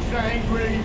looks angry.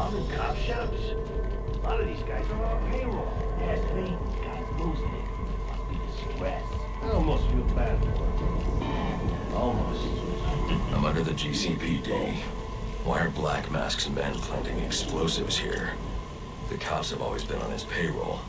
robbing cop shops? A lot of these guys are on payroll. Yes, to me, guys losing it. Must be the stress. I almost feel bad for them. Almost. I'm under the GCPD. Why are black masked men planting explosives here? The cops have always been on his payroll.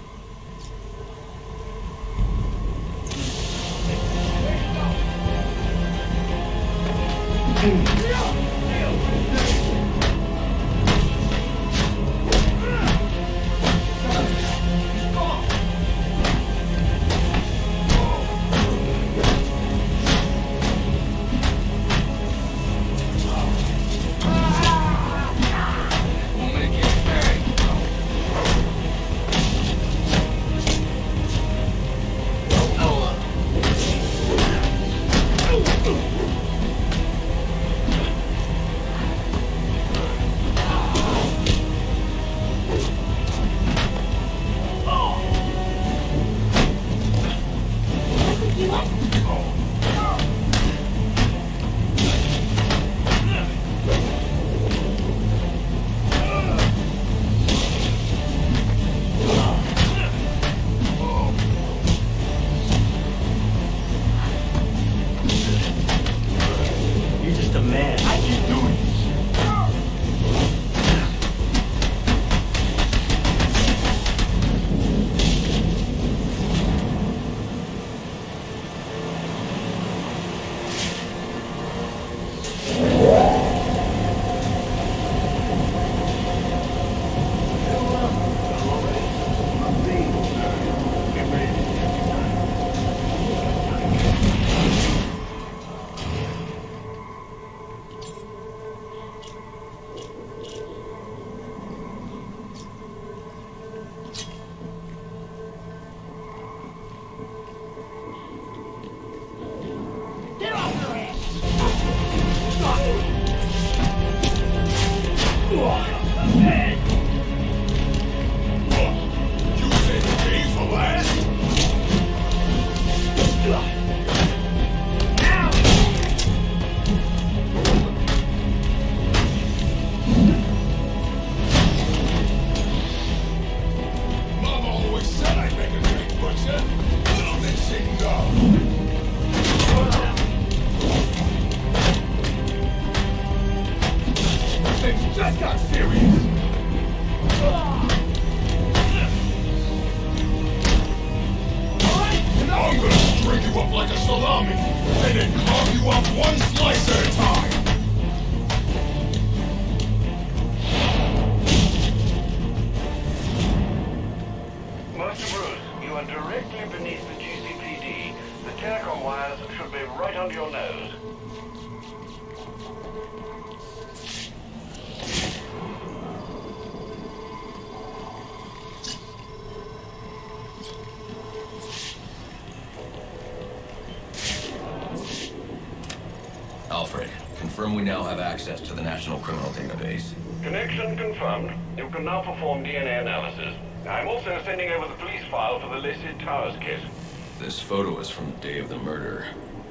We now have access to the National Criminal Database. Connection confirmed. You can now perform DNA analysis. I'm also sending over the police file for the listed Towers kit. This photo is from the day of the murder.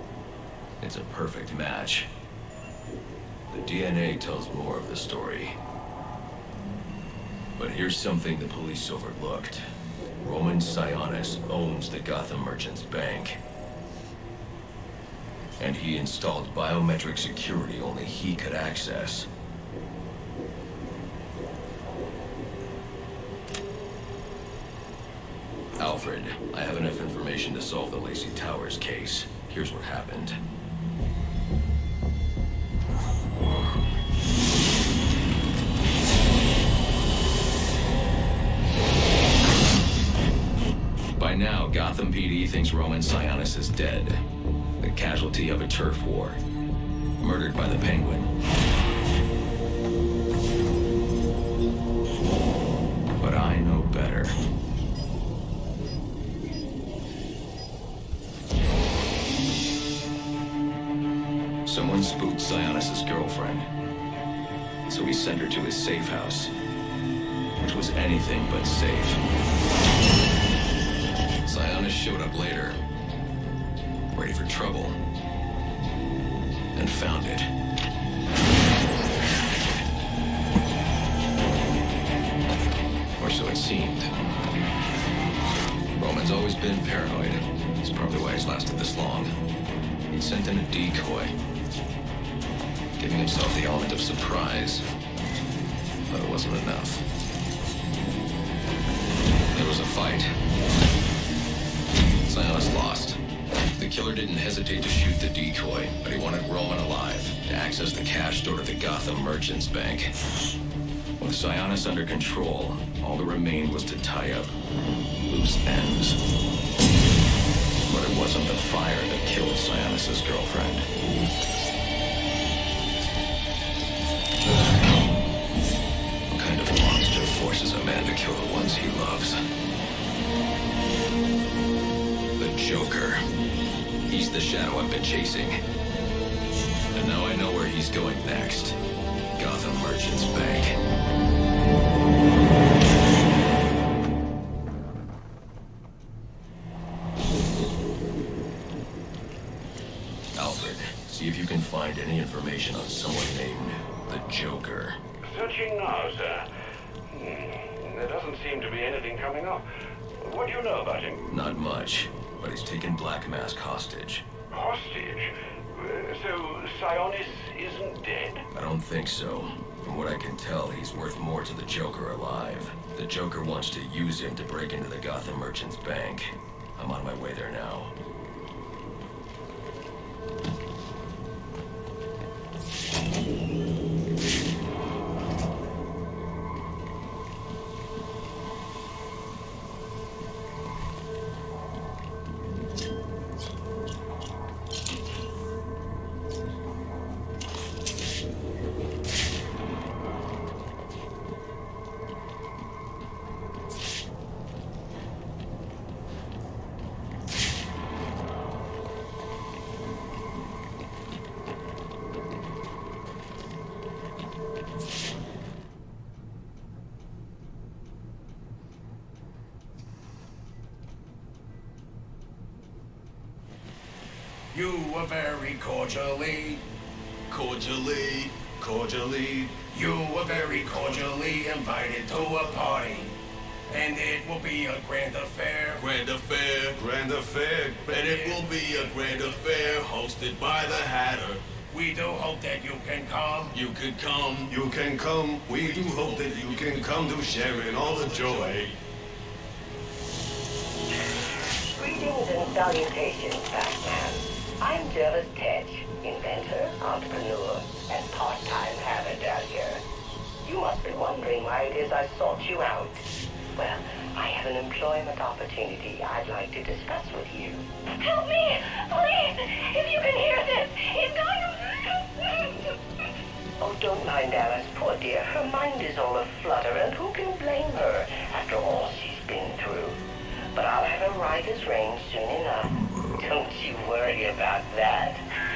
It's a perfect match. The DNA tells more of the story. But here's something the police overlooked. Roman Sionis owns the Gotham Merchants Bank. And he installed biometric security only he could access. Alfred, I have enough information to solve the Lacey Towers case. Here's what happened. By now, Gotham PD thinks Roman Sionis is dead. The casualty of a turf war. Murdered by the Penguin. But I know better. Someone spooked Sionis' girlfriend. So he sent her to his safe house. Which was anything but safe. Sionis showed up later. Ready for trouble. And found it. seemed. Roman's always been paranoid. That's probably why he's lasted this long. He sent in a decoy, giving himself the element of surprise. But it wasn't enough. There was a fight. Sionis lost. The killer didn't hesitate to shoot the decoy, but he wanted Roman alive to access the cash stored at the Gotham Merchants Bank. With Sionis under control, all that remained was to tie up loose ends. But it wasn't the fire that killed Sionis' girlfriend. What kind of monster forces a man to kill the ones he loves? The Joker. He's the shadow I've been chasing. And now I know where he's going next. Gotham Merchants Bank. Alfred, see if you can find any information on someone named the Joker. Searching now, sir. There doesn't seem to be anything coming up. What do you know about him? Not much, but he's taken Black Mask hostage. Hostage? So Sionis isn't dead? I don't think so. From what I can tell, he's worth more to the Joker alive. The Joker wants to use him to break into the Gotham Merchants Bank. I'm on my way there now. You were very cordially, you were very cordially invited to a party. And it will be a grand affair. And it will be a grand affair hosted by the Hatter. We do hope that you can come. You can come. We do hope that you can come to share in all the joy. Greetings and salutations, Batman. I'm Jervis Tetch, inventor, entrepreneur, and part-time haberdasher. You must be wondering why it is I sought you out. Well, I have an employment opportunity I'd like to discuss with you. Help me! Please! If you can hear this, it's going to... Oh, don't mind Alice, poor dear. Her mind is all aflutter, and who can blame her after all she's been through? But I'll have her right as rain soon enough. Don't you worry about that.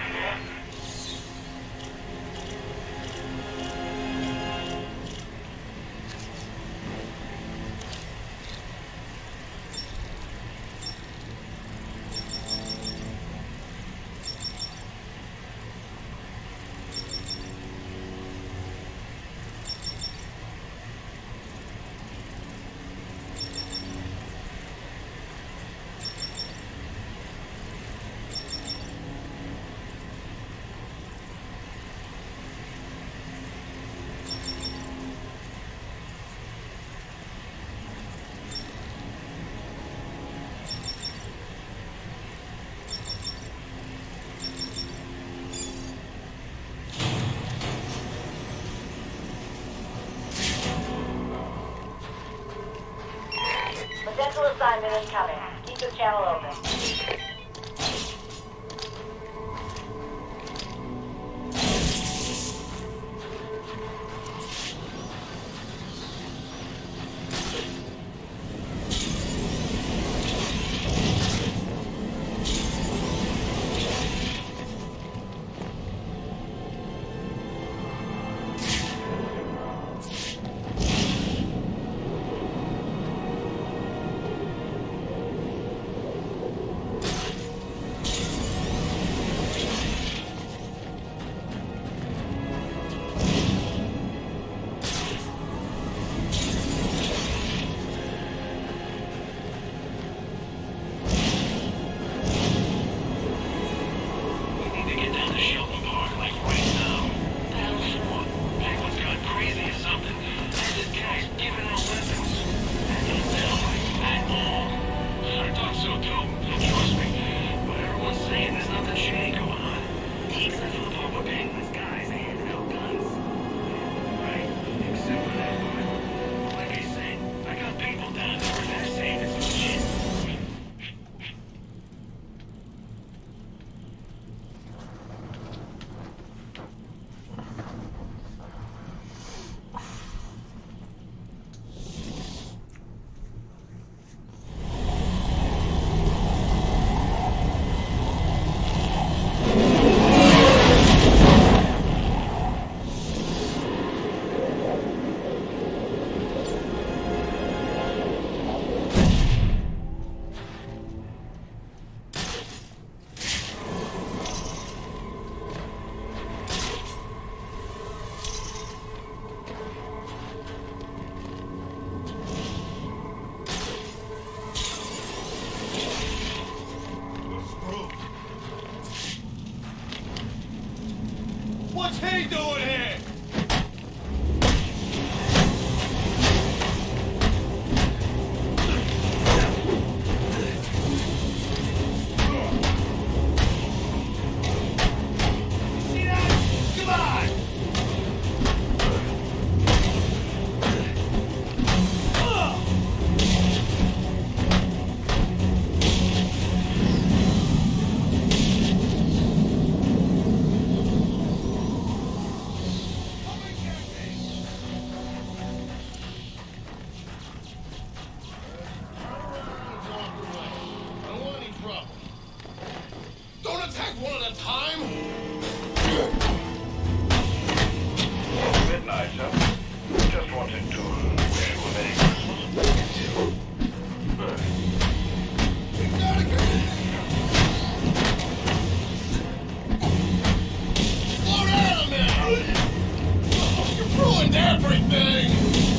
Potential assignment incoming. Keep this channel open. the shopping park, like right now. The hell for? Penguin's gone crazy or something. And this guy's giving out weapons. That don't tell me at all. I thought so too, and trust me. But everyone's saying there's nothing shady going on. Except for the part where Penguin's guys are handing out guns. Right, except for that woman. Like I said, I got people down there that are saying it's shit. What's he doing here? See that? Come on! Don't attack one at a time! Midnight, sir. Just wanted to wish you a Merry Christmas. We gotta get in there! Slow down, man! Oh, you ruined everything!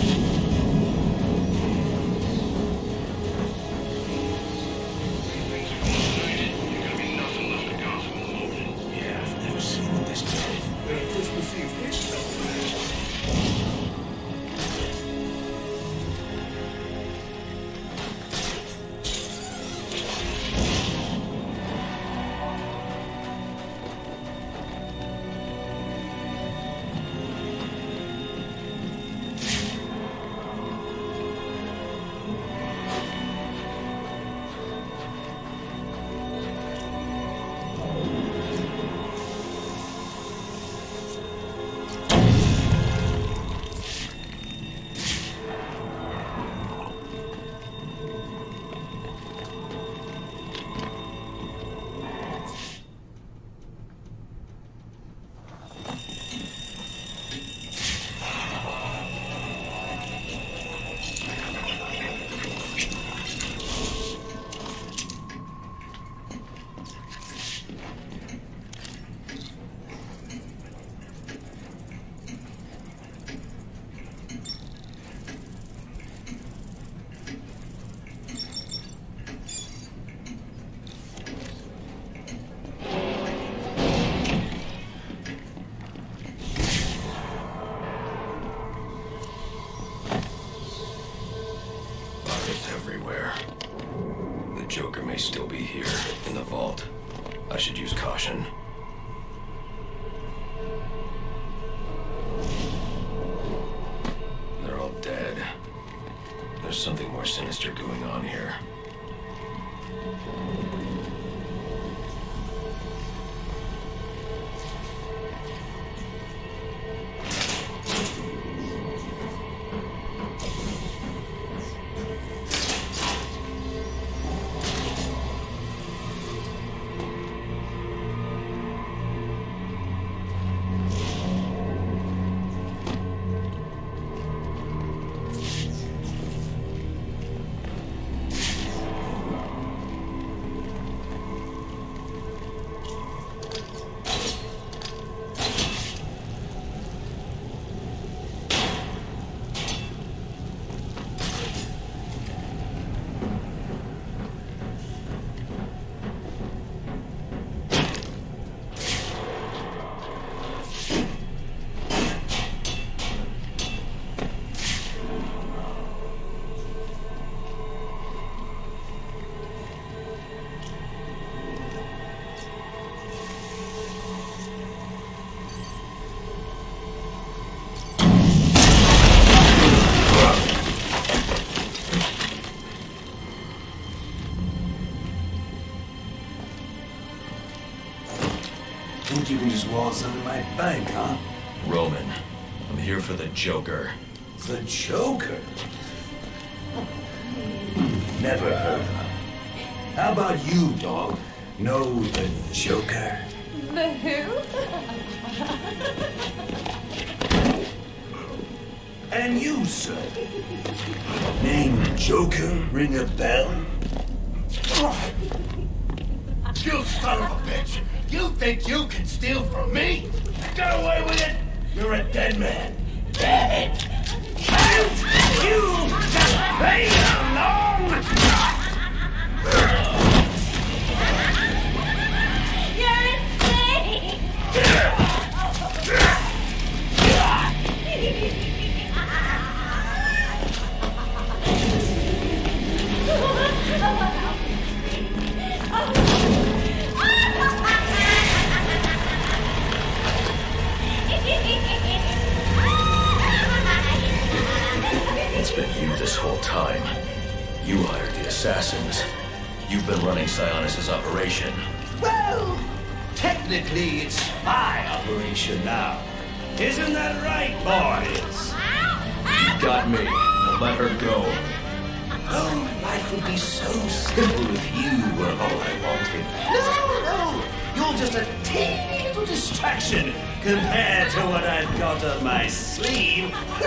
Things are going united. You're gonna be nothing left to Gotham in the morning. Yeah, I've never seen it this bad. Christmas Eve hit so fast. Everywhere. The Joker may still be here, in the vault. I should use caution. They're all dead. There's something more sinister going on here. Think you can just waltz under my bank, huh? Roman, I'm here for the Joker. The Joker? Never heard of him. How about you, dog? Know the Joker? The who? And you, sir? Name Joker ring a bell? You son of a bitch! You think you can steal from me? Get away with it! You're a dead man. Dead! And you just play along! You're insane! It's been you this whole time. You hired the assassins. You've been running Sionis' operation. Well, technically it's my operation now. Isn't that right, boys? You got me. Now let her go. Oh, life would be so simple if you were all I wanted. No! You're just a teeny little distraction compared to what I've got on my sleeve.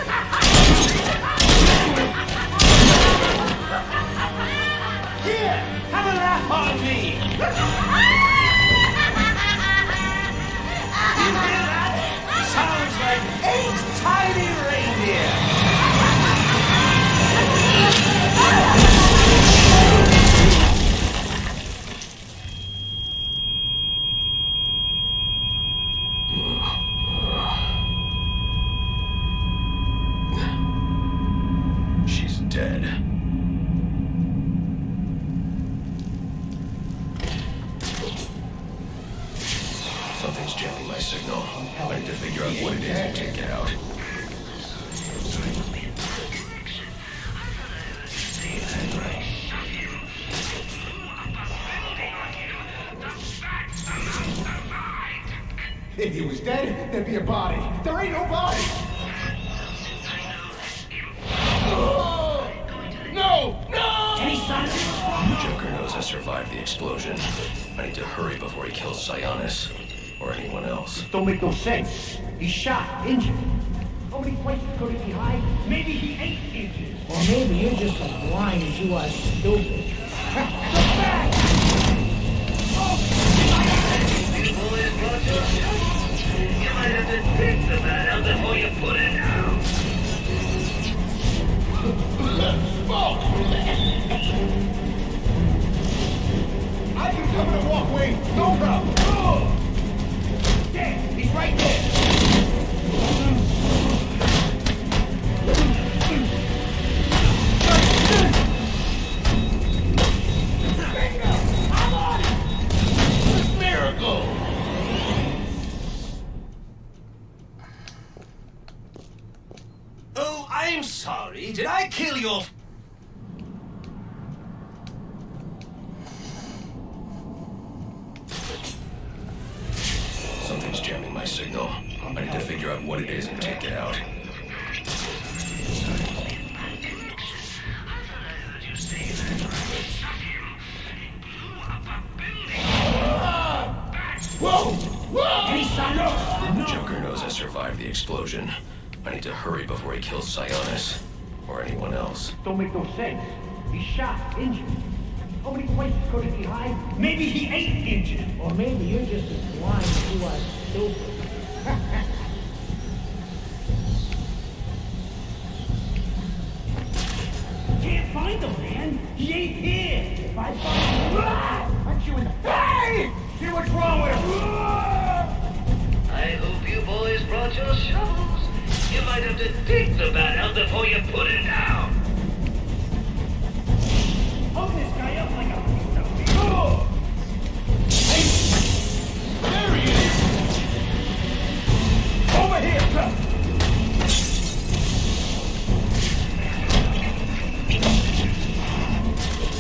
Here, have a laugh on me. You hear that? Sounds like 8 tiny reindeer. She's dead. Something's jamming my signal. I need to figure out what it is and take it out. If he was dead, there'd be a body. There ain't no body! No! No! Any sign? The Joker knows I survived the explosion. I need to hurry before he kills Sionis. Or anyone else. Don't make no sense. He's shot, injured. How many places could he be hiding? Maybe he ain't injured. Or maybe you're just as blind as you are stupid. Go back! You might have to pick the bat out before you put it down. I can come in a walkway, no problem. There, he's right there. I'm on it! Miracle! Oh, I'm sorry. Did I kill your... Something's jamming my signal. I need to figure out what it is and take it out. Whoa! Whoa! Any sign? The Joker knows I survived the explosion. I need to hurry before he kills Sionis. Or anyone else. Don't make no sense. He's shot, injured. How many places could he be hiding? Maybe he ain't injured. Or maybe you're just as blind as you are stupid. Can't find him, man. He ain't here. If I find him, punch you in the... Hey! See what's wrong with him? I hope you boys brought your shovels. You might have to dig the bat out before you put it down. Hold this guy up like a piece of meat. Hey! There he is! Over here!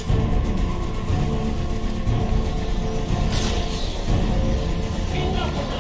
Enough of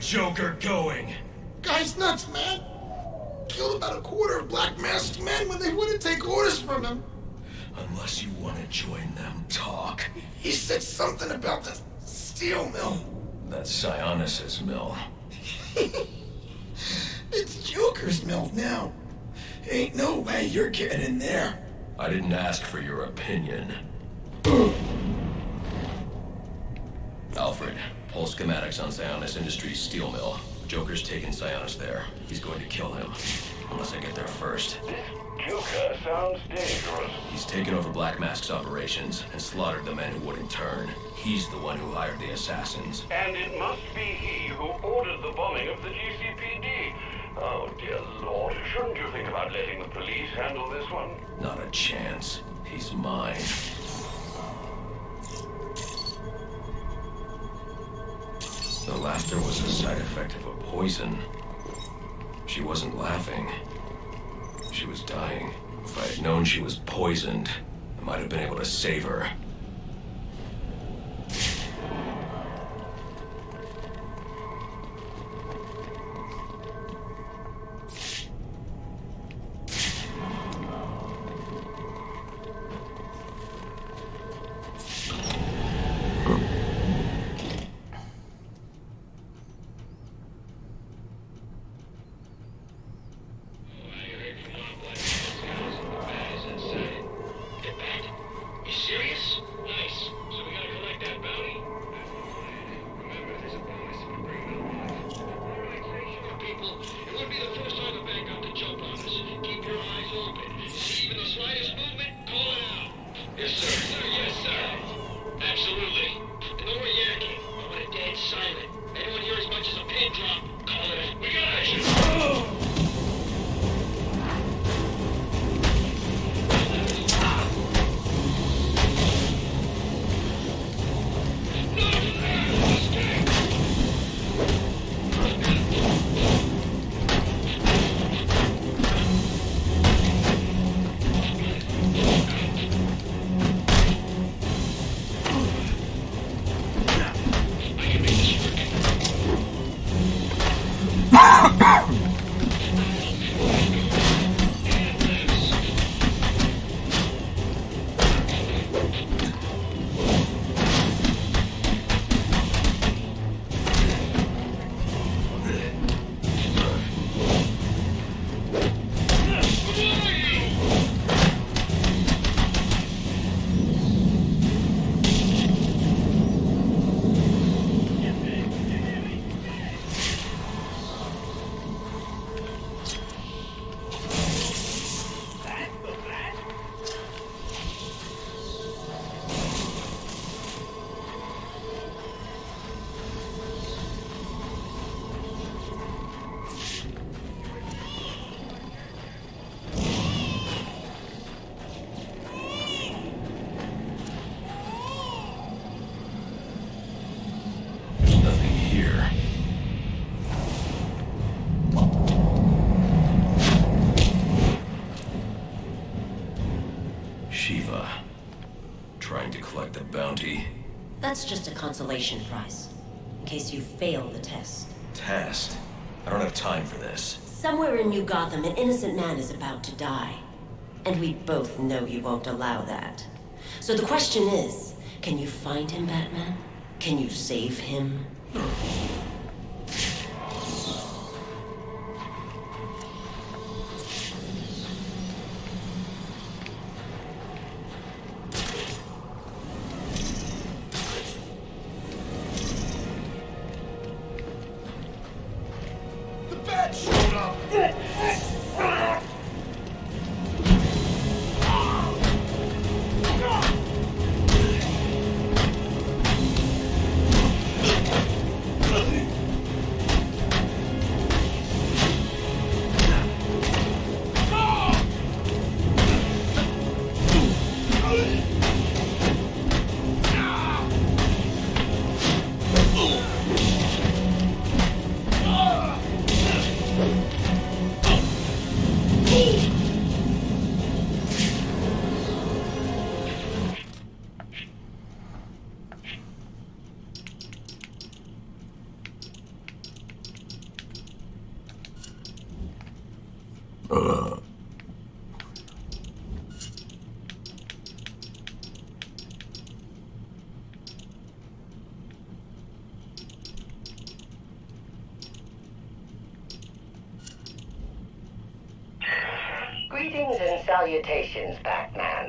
Joker going? Guy's nuts, man. Killed about a quarter of Black Mask's men when they wouldn't take orders from him. Unless you want to join them, talk. He said something about the steel mill. That's Sionis's mill. It's Joker's mill now. Ain't no way you're getting in there. I didn't ask for your opinion. Alfred, pull schematics on Sionis Industries steel mill. Joker's taking Sionis there. He's going to kill him. Unless I get there first. This Joker sounds dangerous. He's taken over Black Mask's operations and slaughtered the men who wouldn't turn. He's the one who hired the assassins. And it must be he who ordered the bombing of the GCPD. Oh, dear Lord. Shouldn't you think about letting the police handle this one? Not a chance. He's mine. The laughter was a side effect of a poison. She wasn't laughing. She was dying. If I had known she was poisoned, I might have been able to save her. That's just a consolation prize, in case you fail the test. Test? I don't have time for this. Somewhere in New Gotham, an innocent man is about to die. And we both know you won't allow that. So the question is, can you find him, Batman? Can you save him? Greetings and salutations, Batman.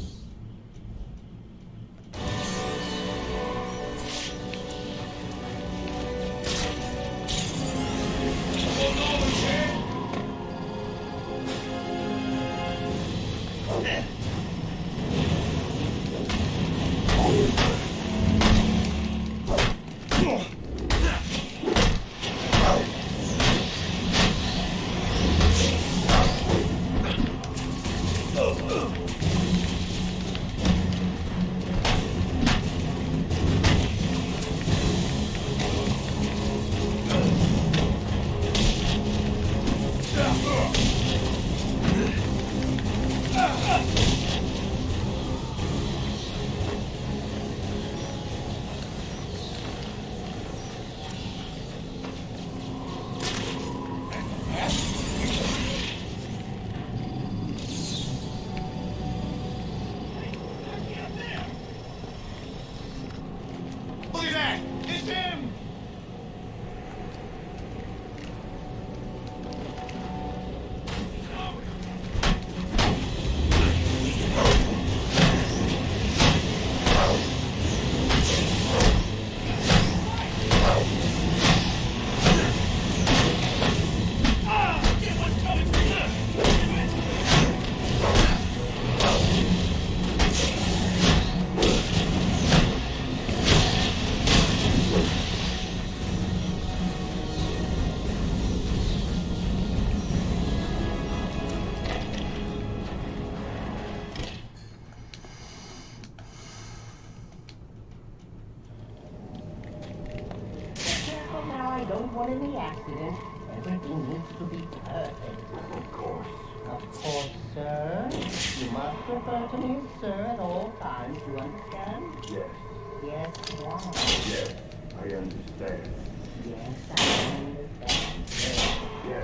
I don't want any accidents. Everything needs to be perfect. Of course. Of course, sir. You must refer to me as sir at all times. You understand? Yes. Yes, why? Yes, I understand. Yes, I understand, sir. Yes.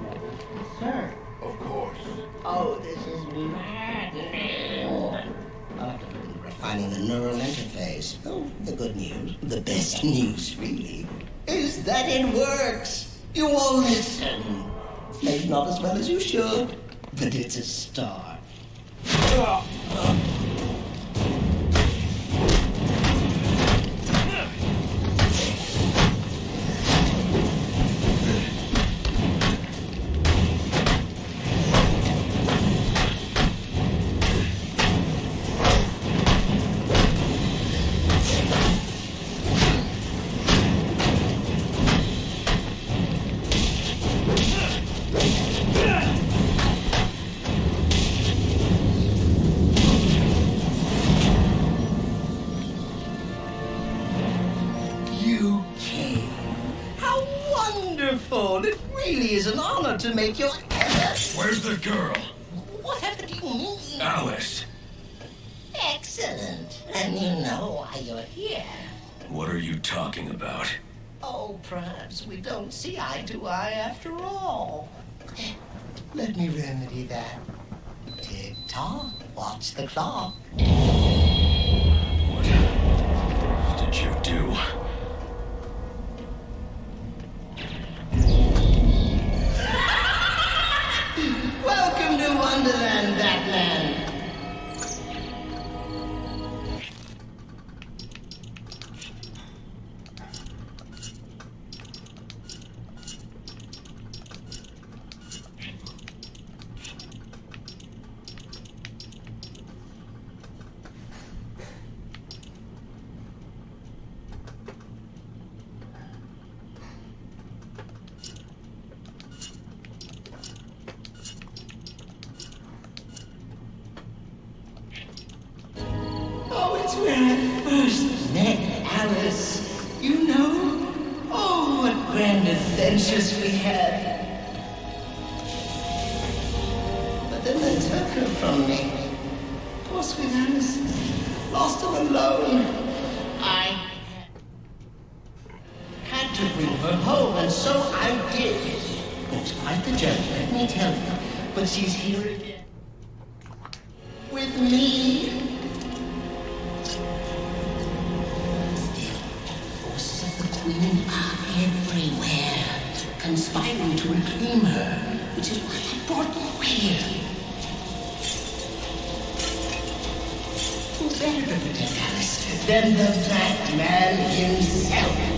Sir. Of course. Oh, this is maddening. Refining the neural interface. Oh, the good news, the best news, really, is that it works. You all listen. Maybe not as well as you should, but it's a start. It really is an honor to make your... Where's the girl? Whatever do you mean? Alice. Excellent. And you know why you're here. What are you talking about? Oh, perhaps we don't see eye to eye after all. Let me remedy that. Tick-tock, watch the clock. What did you do? Welcome to Wonderland, Batman. Where I first met Alice, you know? Oh, what grand adventures we had. But then they took her from me. Of course, with Alice, lost her alone. I had to bring her home, and so I did. It was quite the journey, let me tell you. but she's here again. With me. Forces of the Queen are everywhere, conspiring to reclaim her, which is why I brought you here. Who better to protect Alice than the Black Man himself?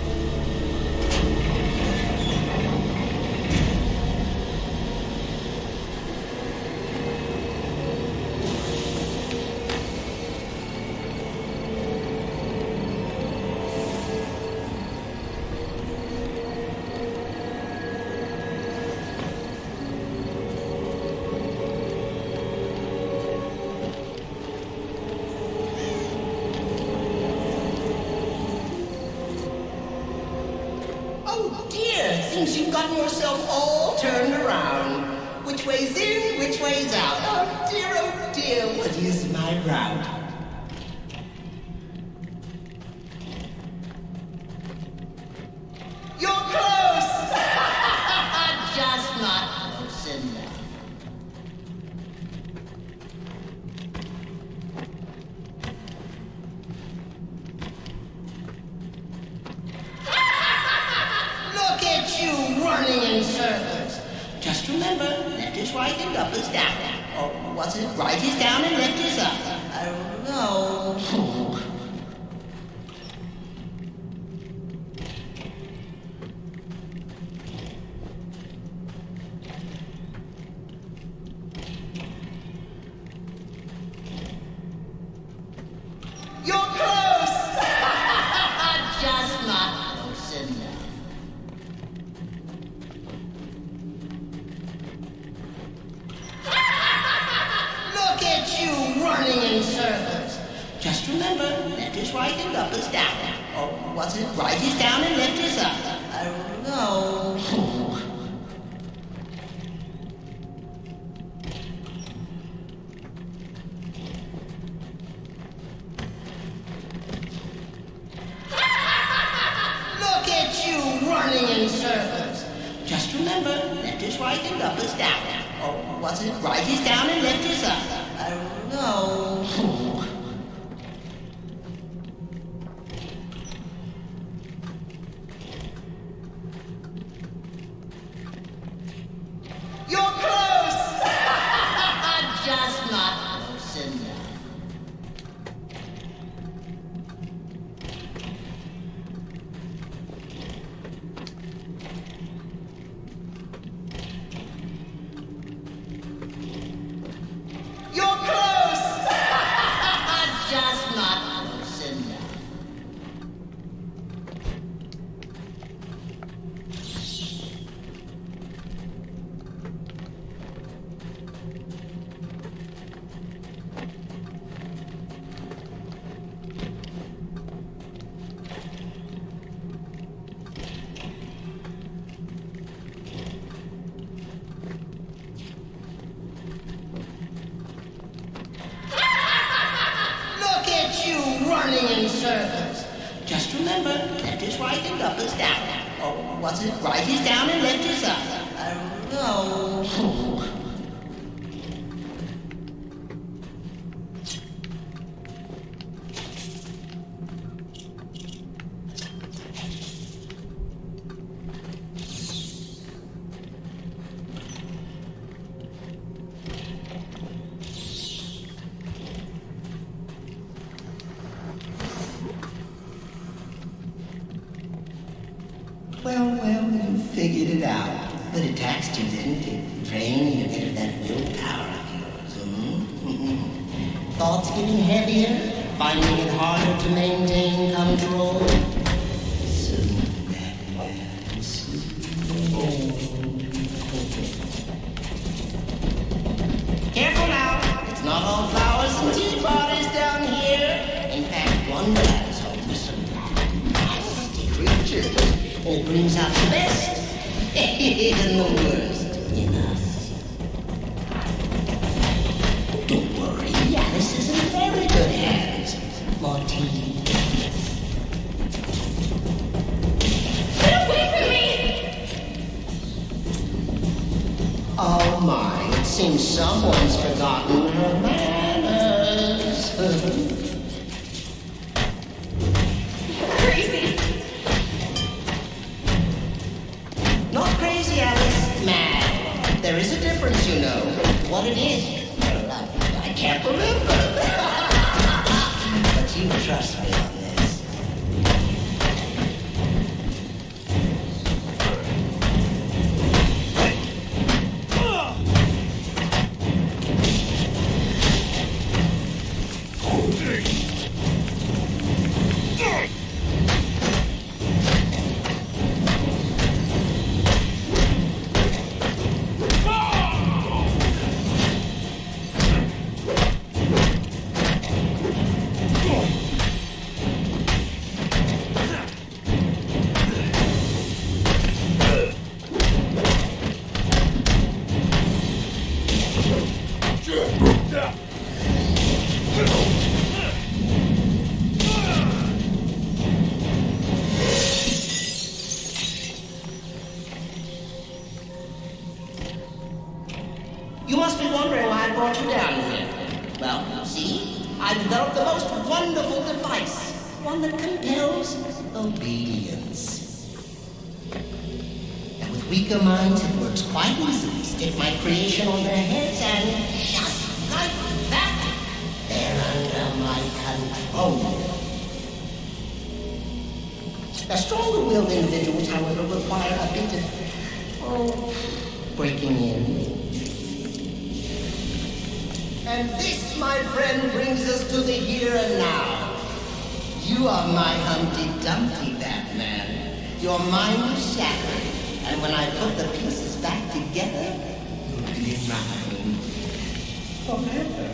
Seems you've gotten yourself all turned around. Which way's in, which way's out? Oh dear, what is my route? You're close! Just not close enough. Running in circles. Just remember, left is right and up is down. Or was it right is down and left is up? I don't know. You're close! Just not close enough. Running in circles. Just remember, left is right and up is down. Or was it right is down and left is up? I don't know. Look at you running in circles. Just remember, left is right and up is down. Or was it right is down and left is up? I don't know. You're close! Just not close enough. You're close! Just not close enough. Running in circles. Just remember, left is right and up is down. Or was it right is down and left is up? I don't know. Well, you figured it out. But it taxed you, didn't it? Drained a bit of that willpower of yours. Thoughts getting heavier? Finding it harder to maintain control? Soon that Careful now. It's not all flowers and tea parties down here. In fact, one man's home to some nasty creatures. It brings out the best and the worst in us. Don't worry, Alice is in very good hands. More tea. Get away from me! Oh my, it seems someone's forgotten her manners. Crazy. Not crazy, Alice. Mad. There is a difference, you know. What it is, I can't remember. But you trust me on this. You must be wondering why I brought you down here. Well, see, I developed the most wonderful device. One that compels obedience. And with weaker minds, it works quite easily. Stick my creation on their heads and just like that, they're under my control. The stronger-willed individuals, however, require a bit of, breaking in. And this, my friend, brings us to the here and now. You are my Humpty Dumpty, Batman. Your mind is shattered, and when I put the pieces back together, you'll be mine forever.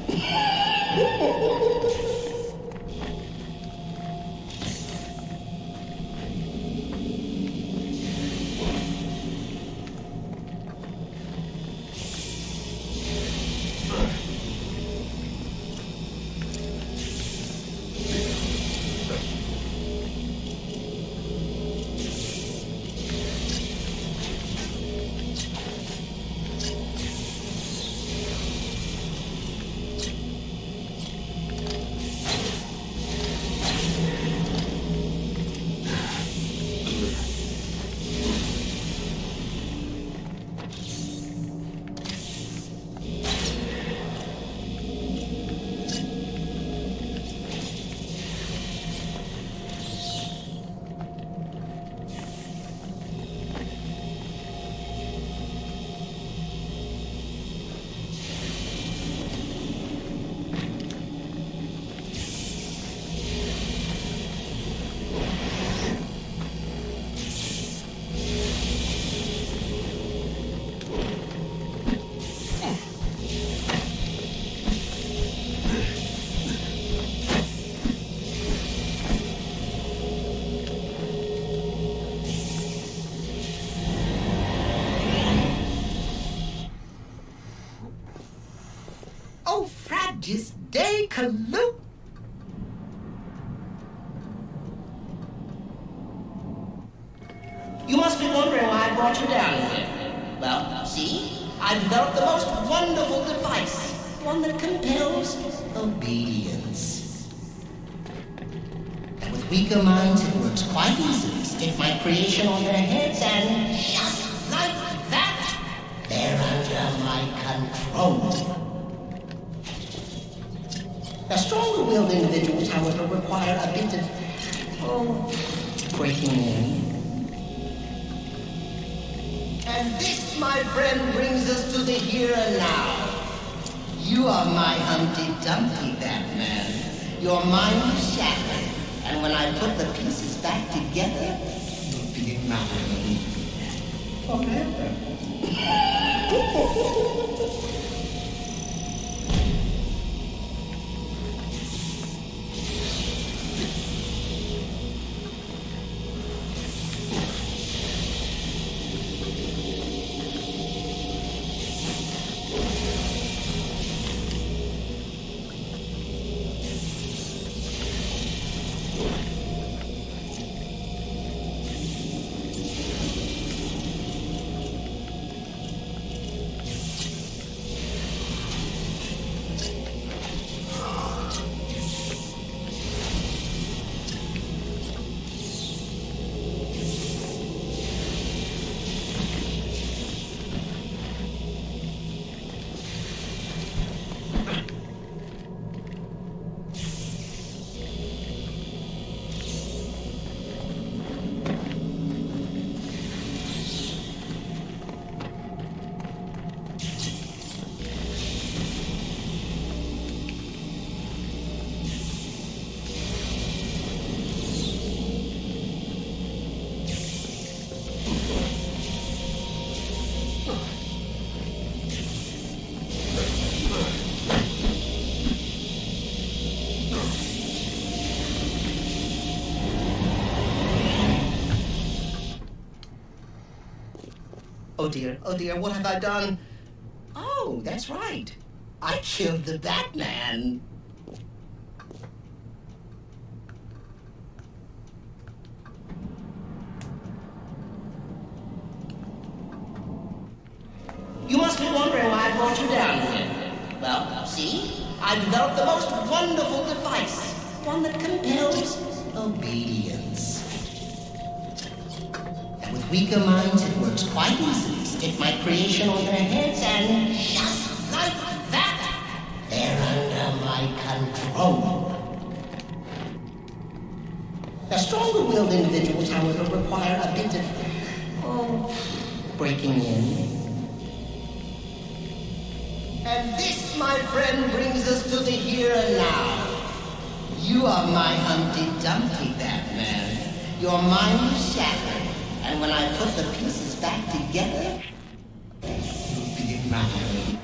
Oh, Fragis Day Caloop! You must be wondering why I brought you down here. Well, see, I developed the most wonderful device. One that compels obedience. And with weaker minds, it works quite easily. Stick my creation on their heads and just like that, they're under my control. The stronger-willed individuals, however, require a bit of, breaking in. And this, my friend, brings us to the here and now. You are my Humpty Dumpty, Batman. Your mind is shattered, and when I put the pieces back together, you'll be mine forever. Oh dear, what have I done? Oh, that's right. I killed the Batman. You must be wondering why I brought you down here. Well, see? I developed the most wonderful device. One that compels obedience. And with weaker minds, it works quite easily. Stick my creation on their heads and just like that, they're under my control. Now, stronger-willed individuals, however, require a bit of, breaking in. And this, my friend, brings us to the here and now. You are my Humpty Dumpty, Batman. Your mind is shattered, and when I put the pieces back together, you'll be mine.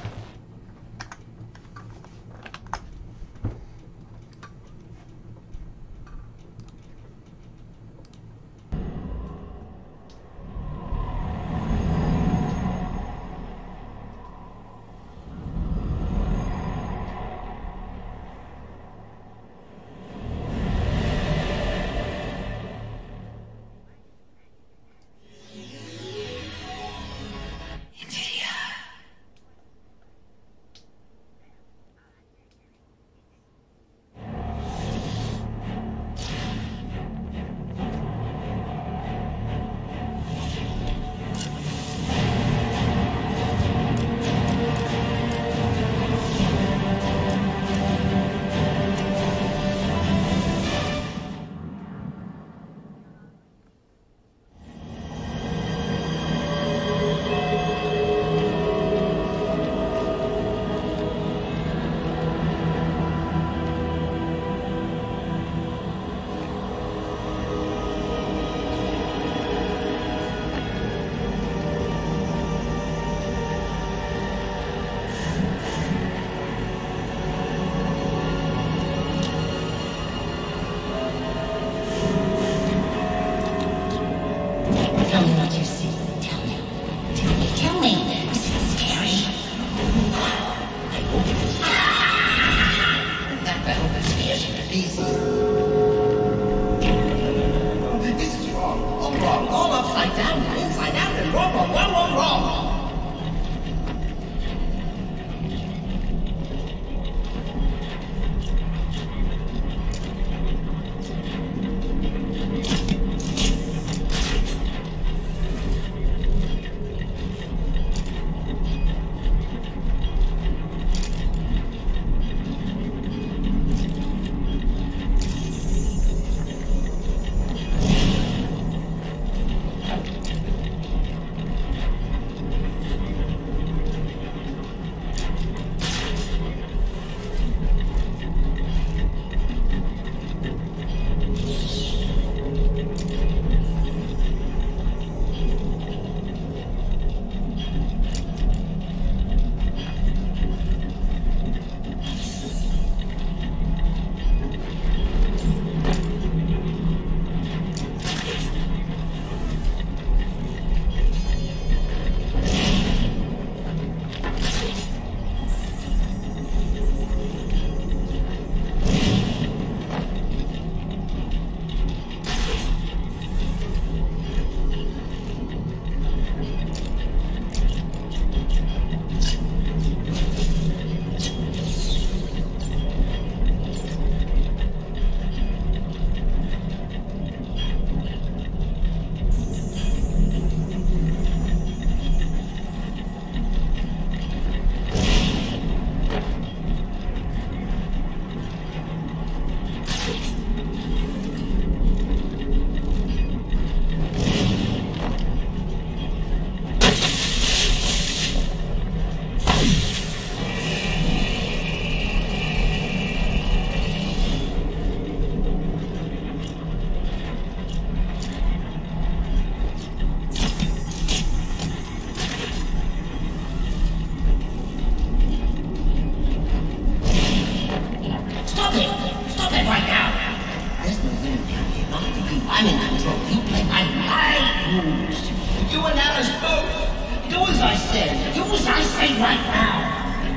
Do as I say right now!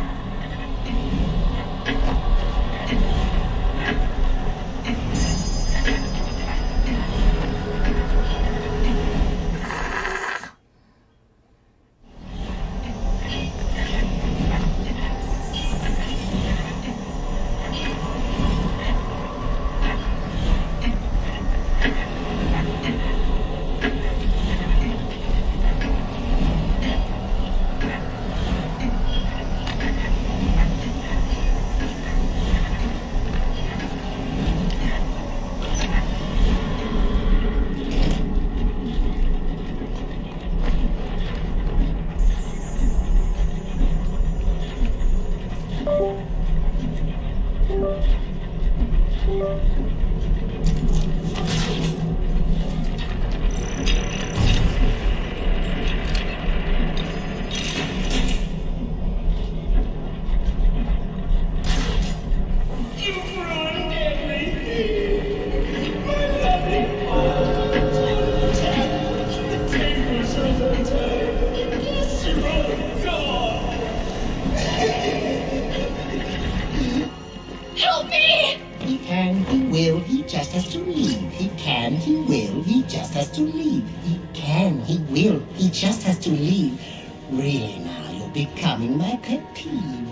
He just has to leave. Really now, you're becoming my pet peeve.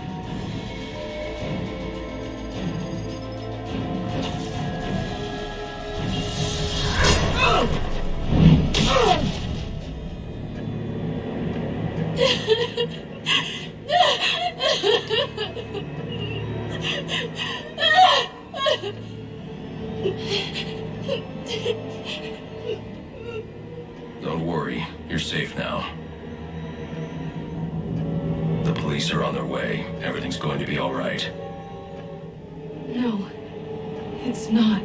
Don't worry, you're safe now. The police are on their way. Everything's going to be all right. No, it's not.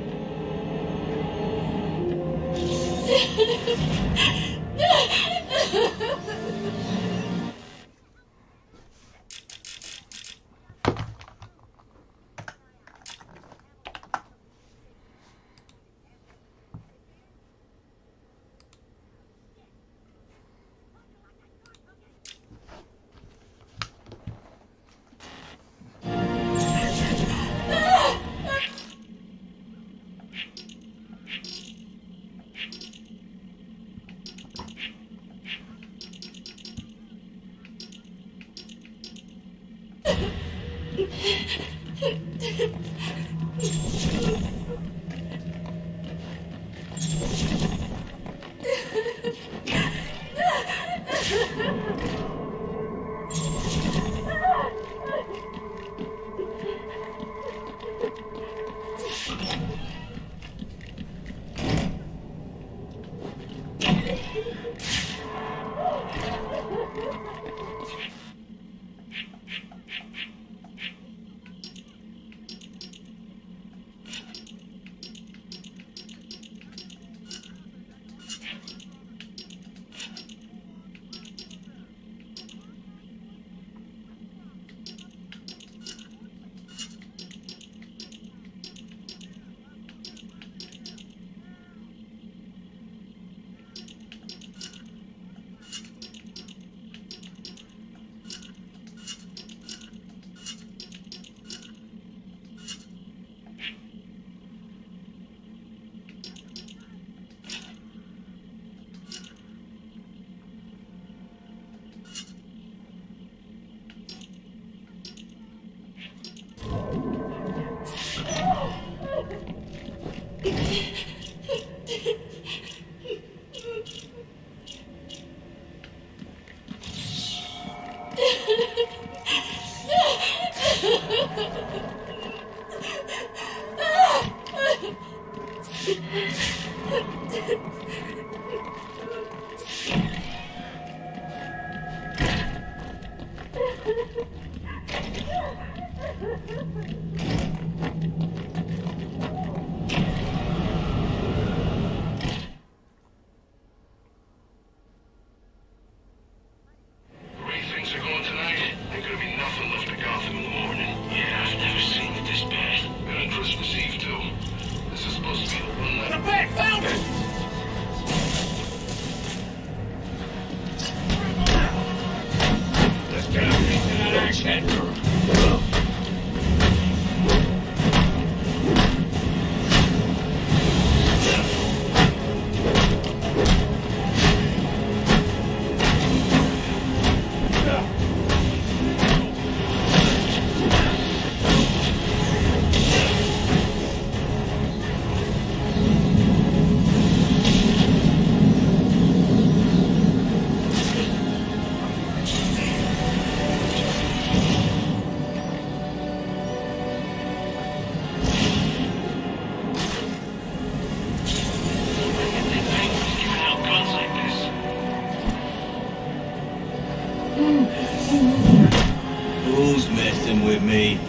Who's messing with me?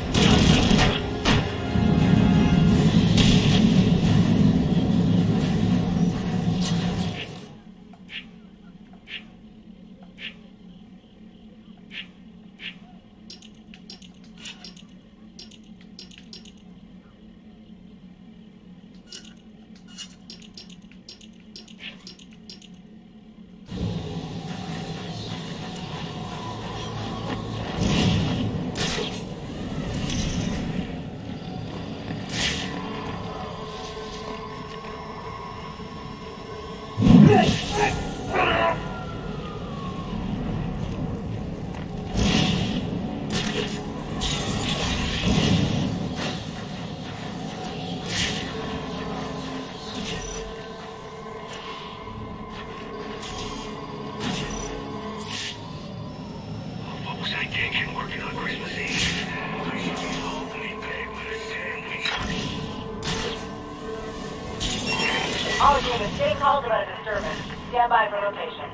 All units, getting calls about a disturbance. Stand by for location.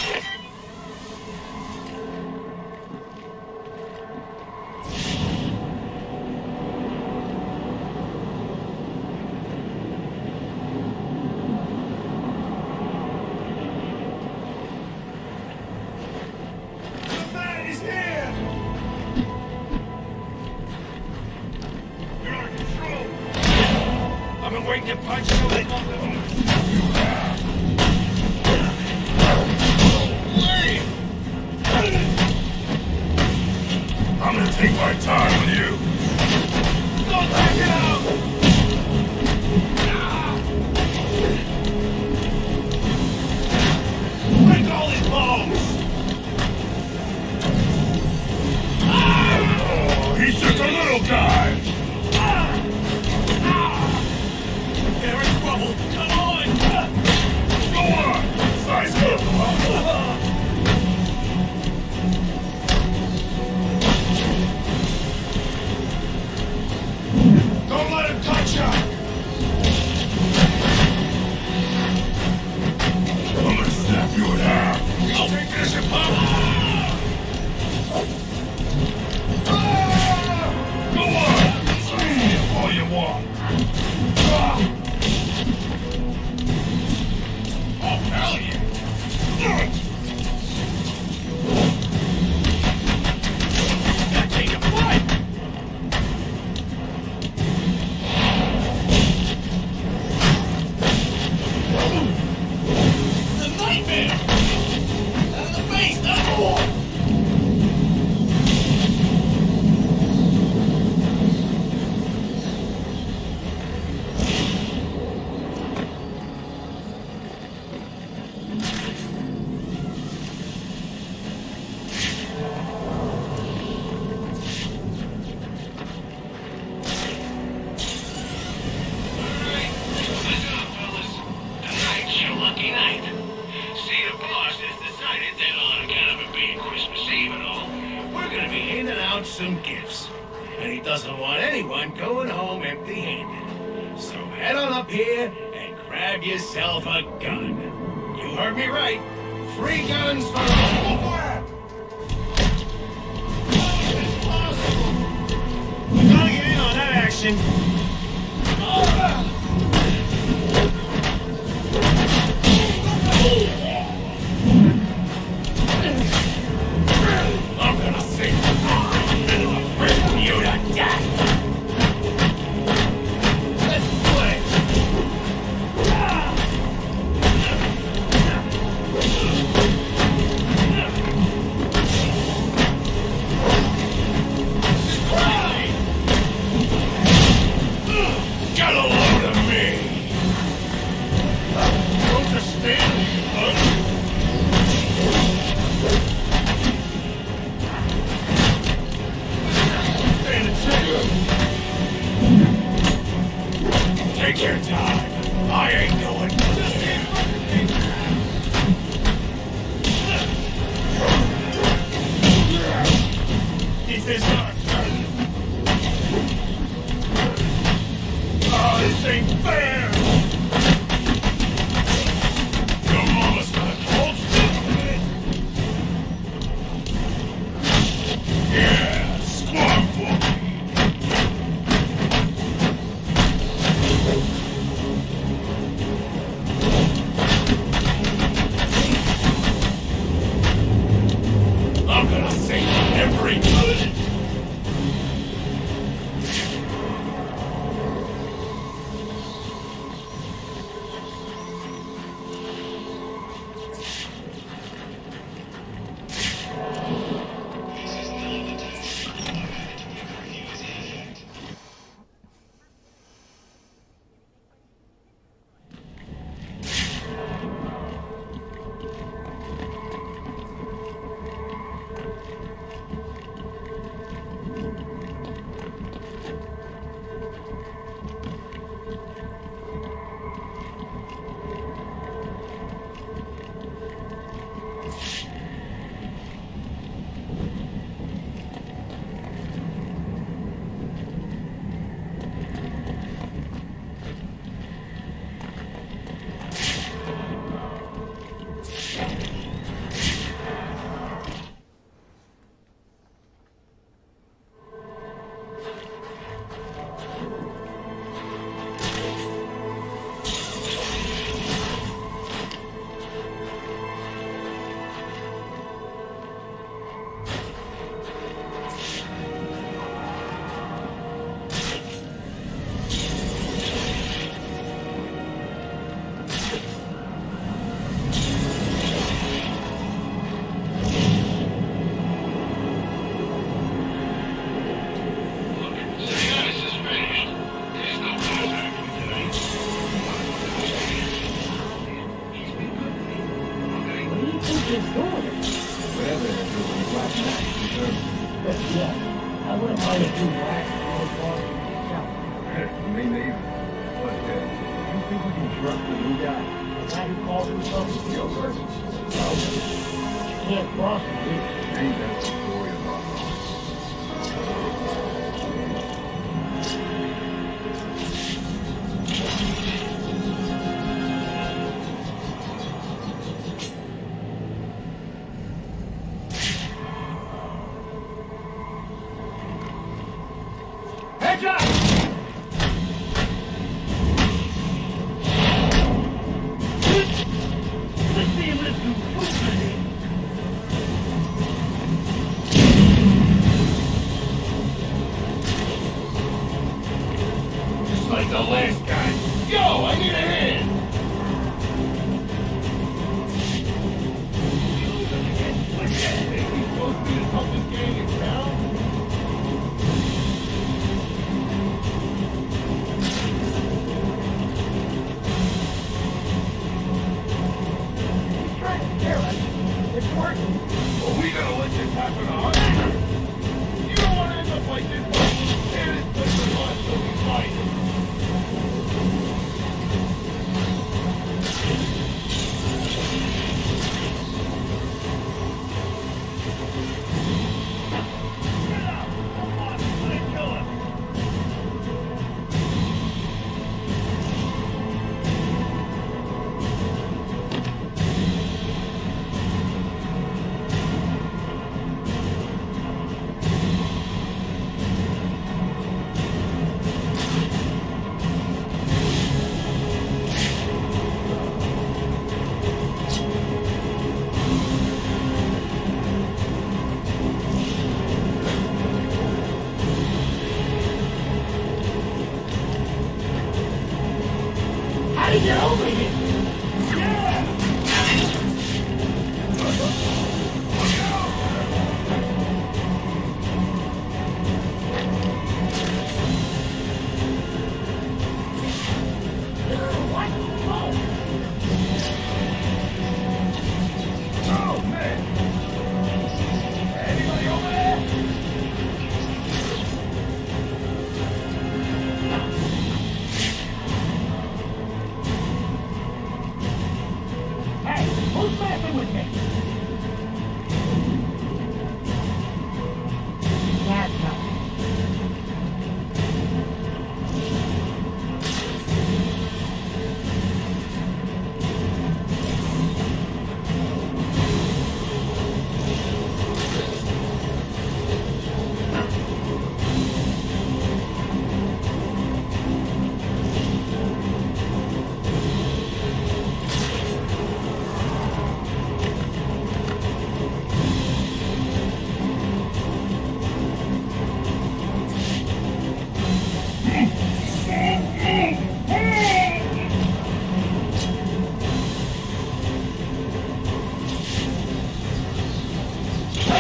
I'm gonna take my time with you. Don't take it out! Break all his bones! Oh, he's just a little guy. They're in trouble! Come on! Go on! Size up! Don't let him touch you! I'm gonna snap you in half. I'll take this and pop! Go on! Scream all you want. Oh, hell yeah! That take a fight! The nightmare! Out of the face, that's all! Some gifts, and he doesn't want anyone going home empty-handed. So head on up here and grab yourself a gun. You heard me right. Free guns for all. We gotta get in on that action. I'm gonna sing. You to death! Let's play! Get a load of me! Don't just stand here, take your time. I ain't going nowhere. This is not done. Oh, this ain't fair. Your mama's got a cold stick. every bullet!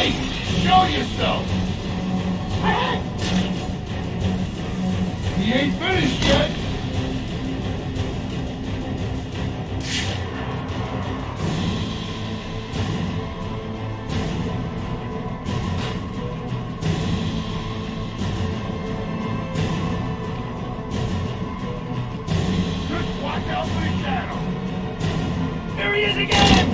Hey! Show yourself! He ain't finished yet! Just watch out for the shadow! There he is again!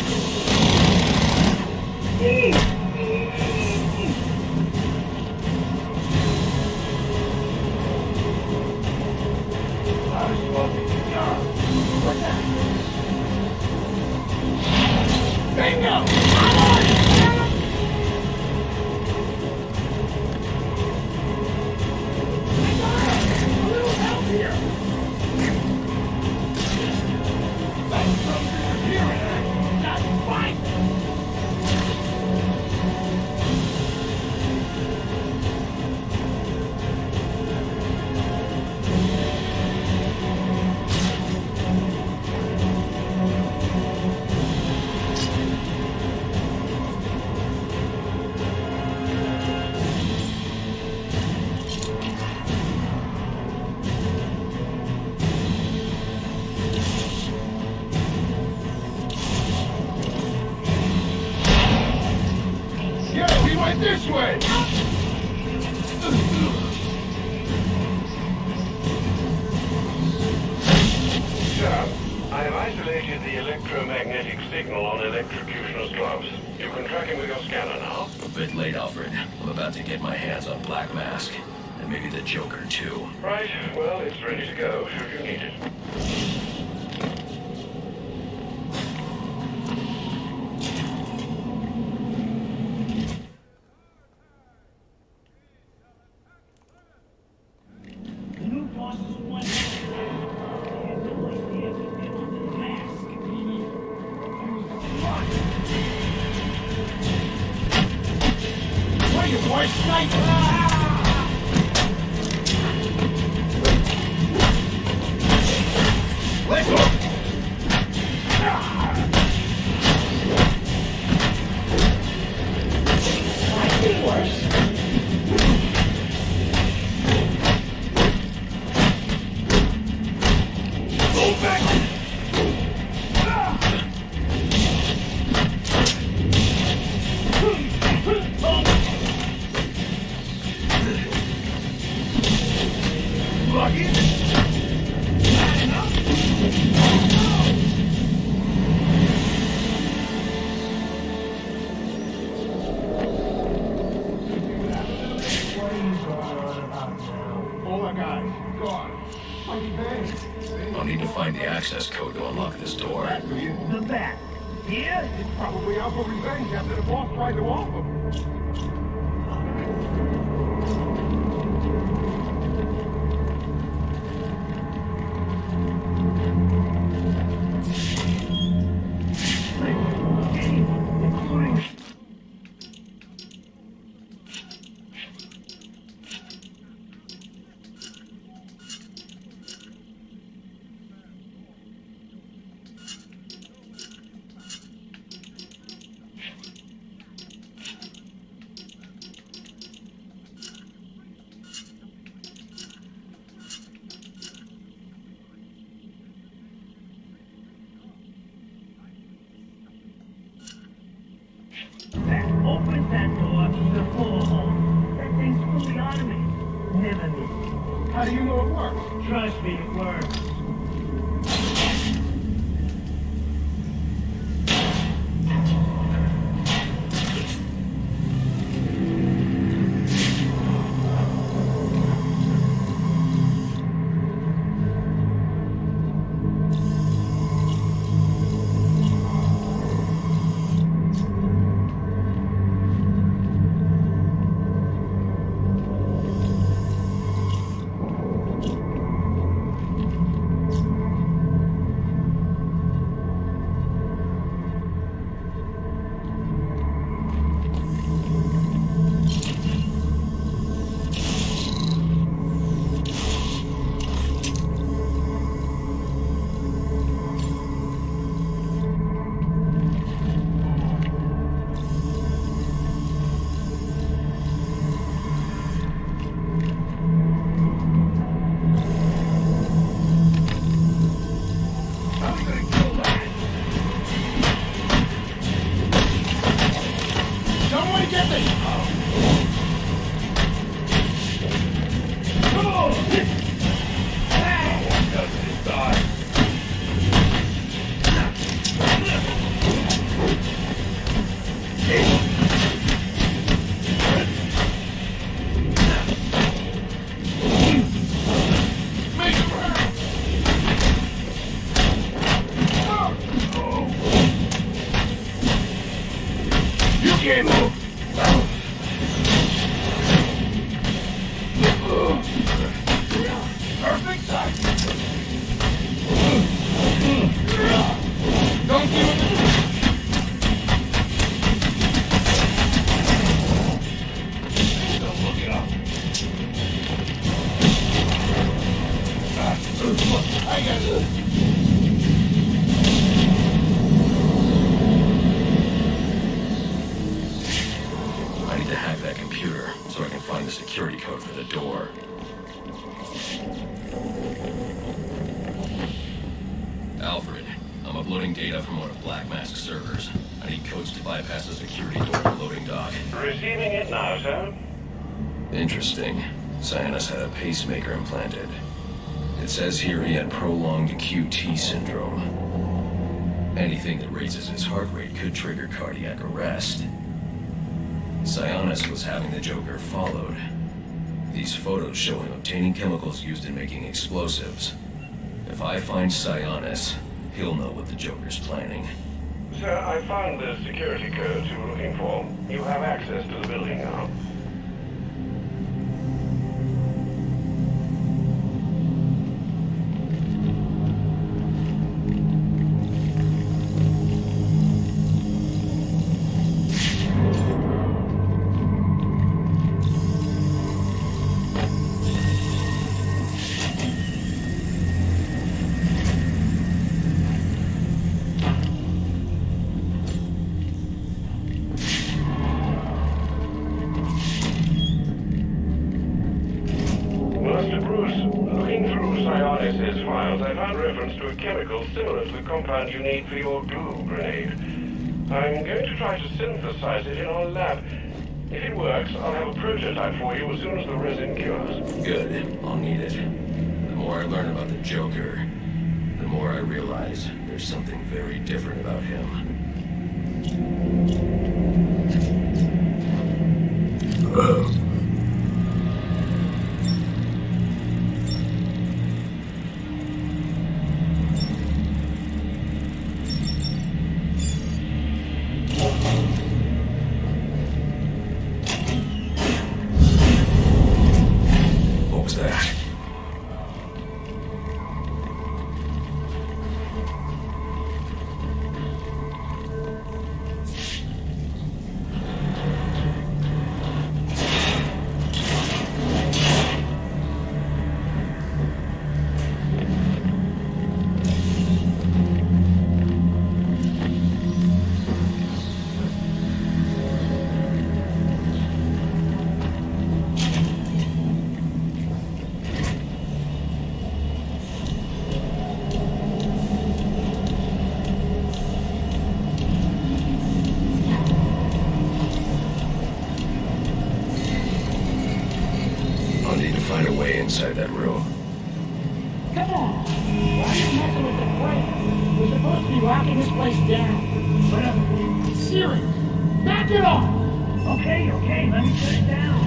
Bingo! This way! Sir, I have isolated the electromagnetic signal on electrocutioner's gloves. You can track him with your scanner now. A bit late, Alfred. I'm about to get my hands on Black Mask. And maybe the Joker, too. Right, well, it's ready to go, should you need it. I'll need to find the access code to unlock this door. The bat. Here? It's probably out for revenge after the boss tried to off him. Open that door to the floor hole. That thing's fully automated. Never miss. How do you know it works? Trust me, it works. Someone get this! I need to hack that computer so I can find the security code for the door. Alfred, I'm uploading data from one of Black Mask's servers. I need codes to bypass the security door at the loading dock. Receiving it now, sir. Interesting. Sionis had a pacemaker implanted. It says here he had prolonged QT syndrome. Anything that raises his heart rate could trigger cardiac arrest. Sionis was having the Joker followed. These photos show him obtaining chemicals used in making explosives. If I find Sionis, he'll know what the Joker's planning. Sir, I found the security codes you were looking for. You have access to the building now. Similar to the compound you need for your glue grenade. I'm going to try to synthesize it in our lab. If it works, I'll have a prototype for you as soon as the resin cures. Good. I'll need it. The more I learn about the Joker, the more I realize there's something very different about him. Inside that room. Come on! Why are you messing with the crane? We're supposed to be locking this place down. Whatever. Serious. Back it off! Okay, let me put it down.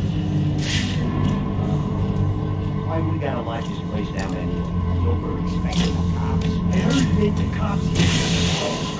Why we gotta lock this place down anyway? Over expecting the cops. I heard that the cops.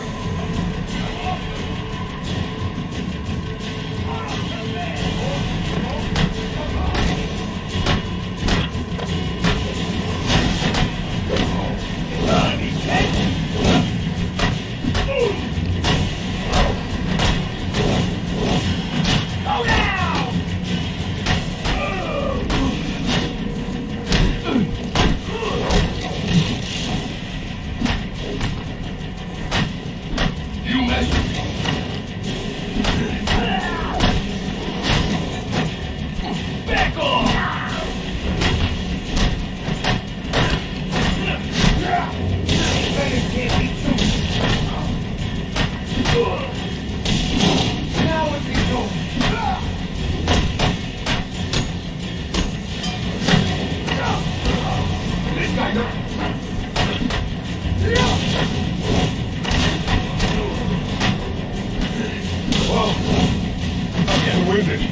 with it.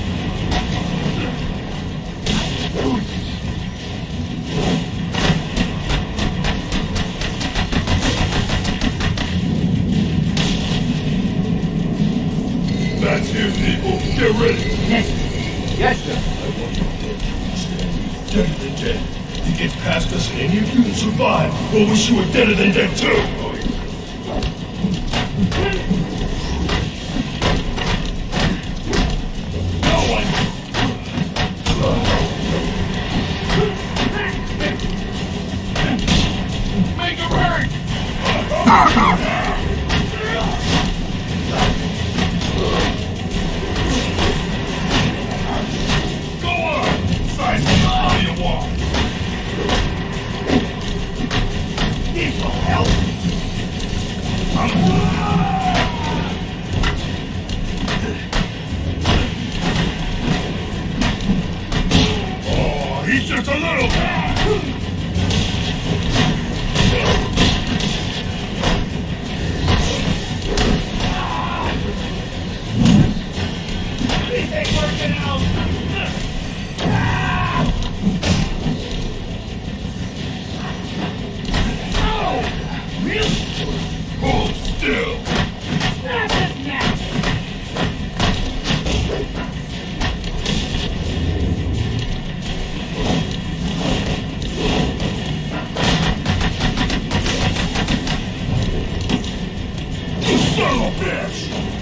That's him, people. Get ready. Yes. Yes, sir. I want you dead. Deader than dead. He gets past us and any of you that survive will wish you were deader than dead too. No one. Make him hurt. Go on. Size me up to your wall. This will help. Oh, he's just a little. This ain't working out. Hold still! Snap his neck! You son of a bitch!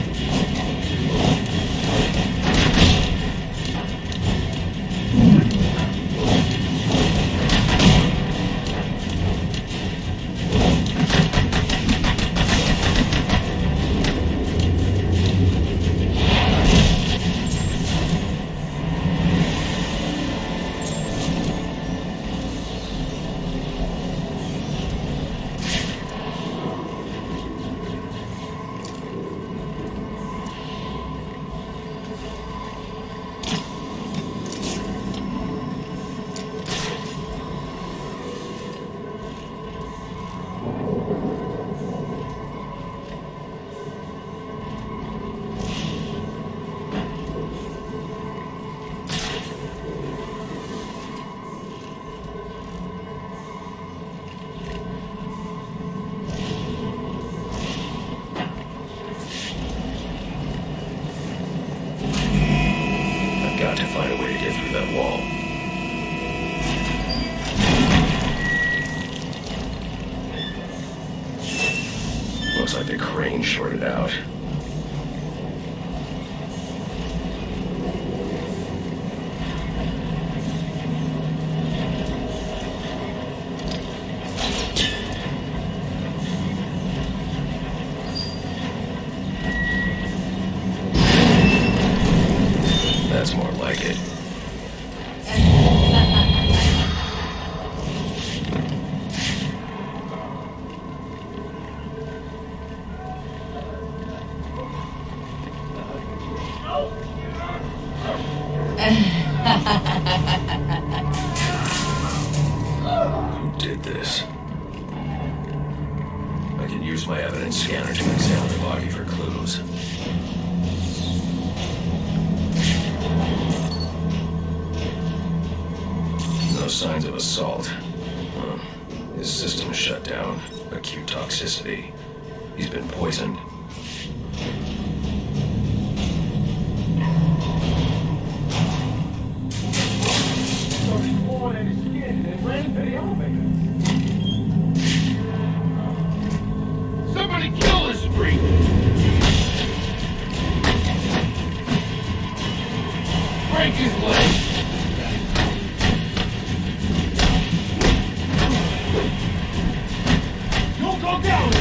Got to find a way to get through that wall. Looks like the crane shorted out. That's more like it. Who did this? I can use my evidence scanner to examine the body for clues. No signs of assault. His system is shut down. Acute toxicity. He's been poisoned. Somebody kill this freak! Break his leg! Don't go down!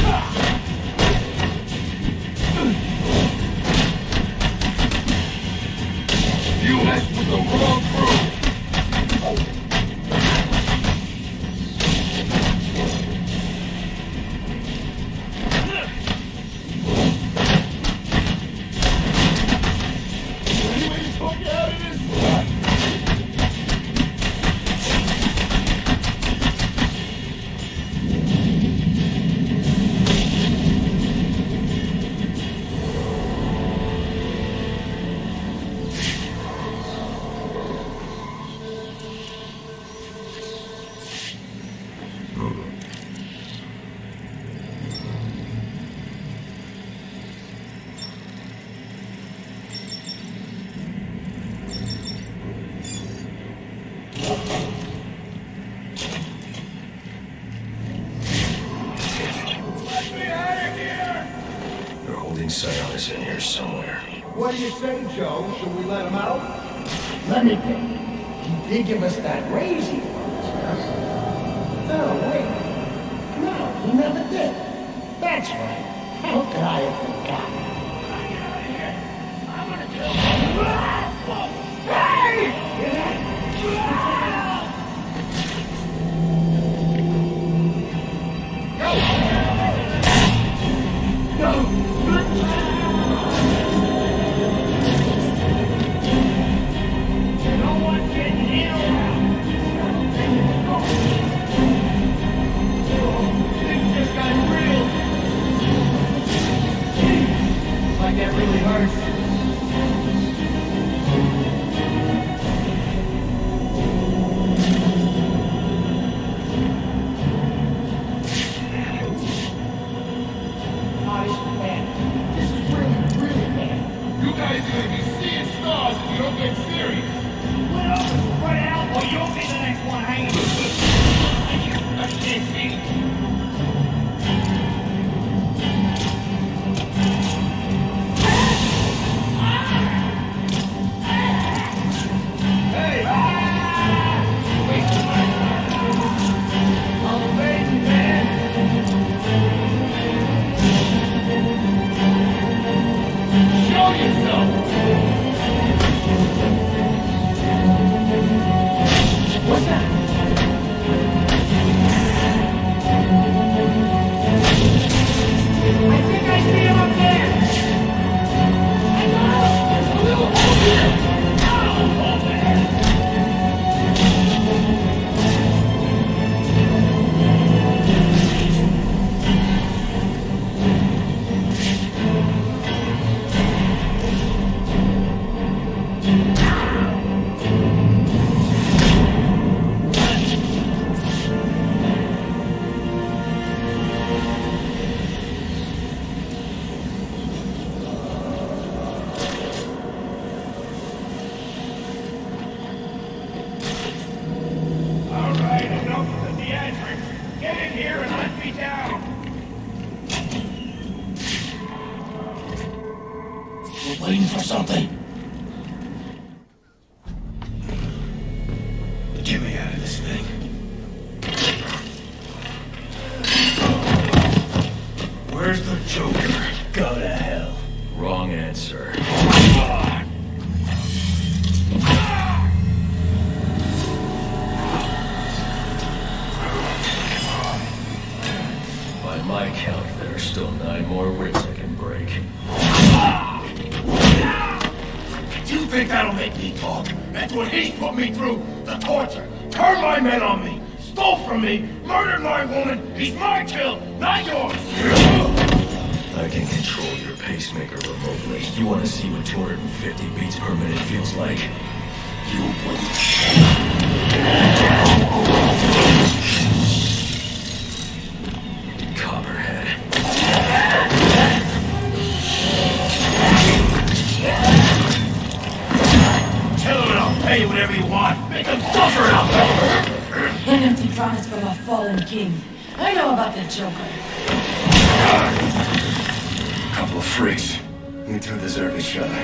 You messed with the wrong crew! you say, Joe? Should we let him out? Let me think. He did give us that raise he promised us. No, wait. No, he never did. That's right. How could I have forgotten? I'm gonna kill him. Hey! That really hurts. Oh, this is bad. This is really, really bad. You guys are gonna be seeing stars if you don't get serious. Split up and spread out, or you'll be the next one hanging. I can't see. What's that? waiting for something. Get me out of this thing. Where's the Joker? Go to hell. Wrong answer. By my count, there are still 9 more ribs I can break. Do you think that'll make me talk? That's what he's put me through. The torture. Turned my men on me. Stole from me. Murdered my woman. He's my kill, not yours. I can control your pacemaker remotely. You want to see what 250 beats per minute feels like? You wouldn't. Copperhead. Tell him and I'll pay you whatever you want. Make him suffer out there. An empty promise from a fallen king. I know about the Joker. Couple of freaks. You two deserve each other.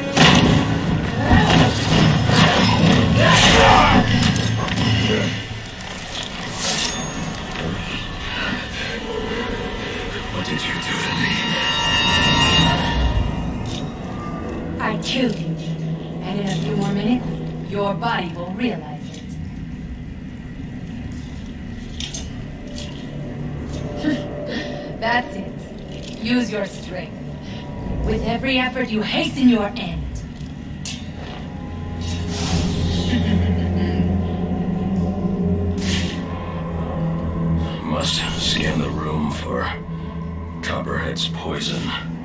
What did you do to me? I killed you. And in a few more minutes, your body will realize it. That's it. Use your strength. With every effort, you hasten your end. Must scan the room for Copperhead's poison.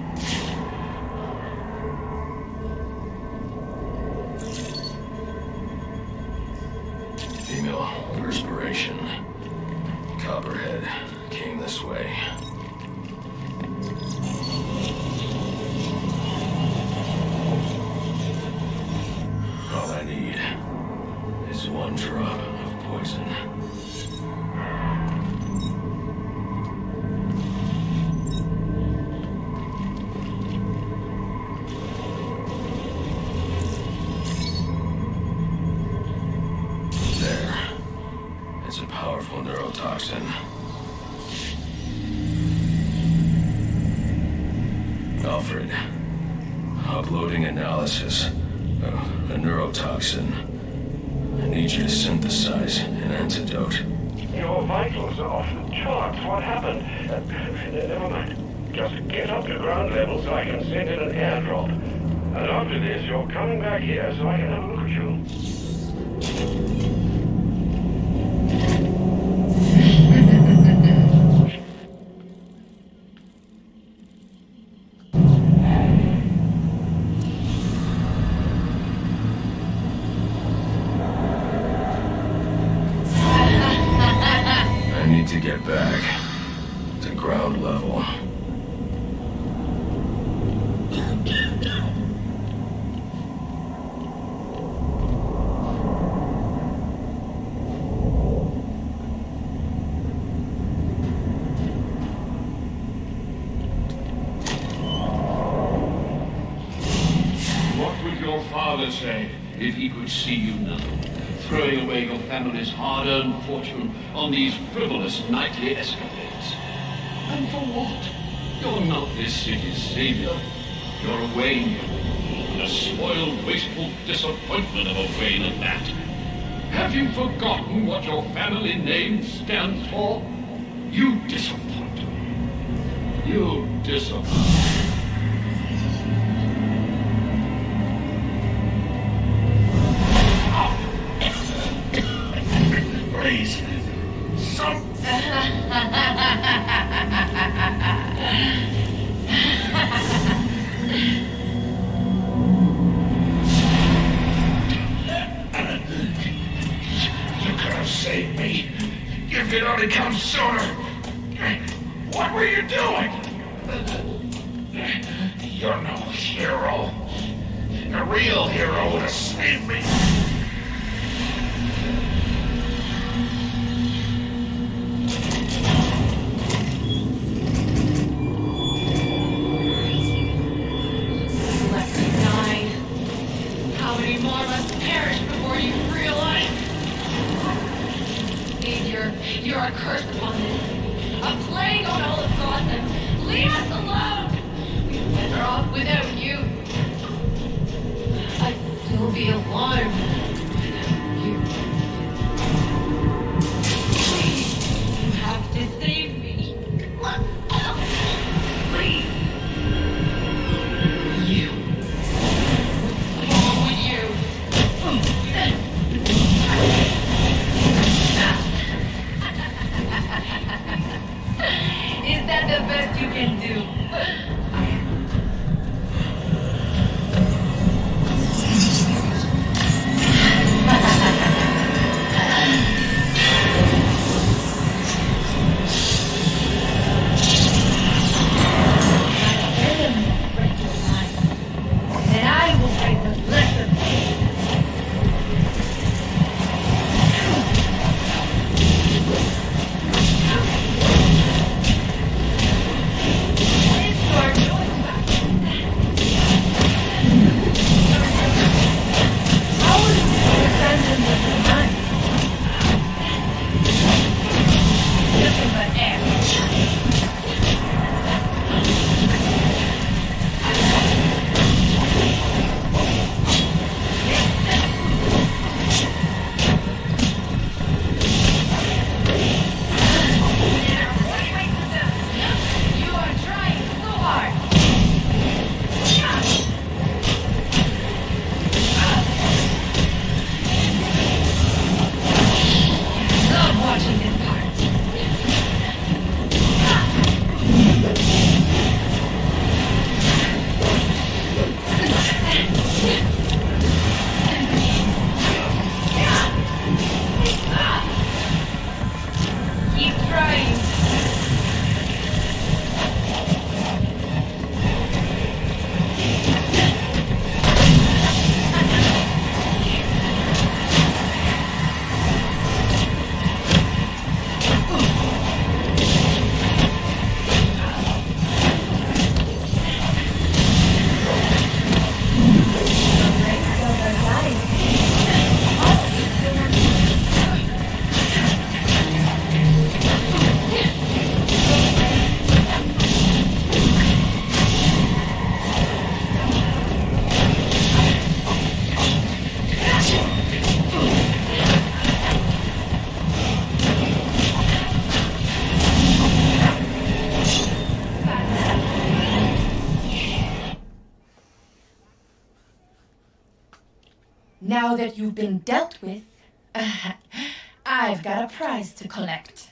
Female perspiration. Copperhead came this way. All I need is 1 drop of poison. neurotoxin. Alfred, uploading analysis. A neurotoxin. I need you to synthesize an antidote. Your vitals are off the charts. What happened? Never mind. Just get up to ground level so I can send in an airdrop. And after this, you're coming back here so I can have a look at you. I need to get back to ground level. What would your father say if he could see you now, throwing away your family's hard-earned fortune on these frivolous nightly escapades? And for what? You're not this city's savior. You're a Wayne. A spoiled, wasteful disappointment of a Wayne at that. Have you forgotten what your family name stands for? You disappoint. You disappoint. Please. Some... You could have saved me. If you'd only come sooner. What were you doing? You're no hero. A real hero would have saved me. You're a curse upon this. A plague on all of Gotham. Leave us alone! We're better off without you. I'd still be alone without you. Please, you have to save me. Please. You. Along with you. Is that the best you can do? Now that you've been dealt with, I've got a prize to collect.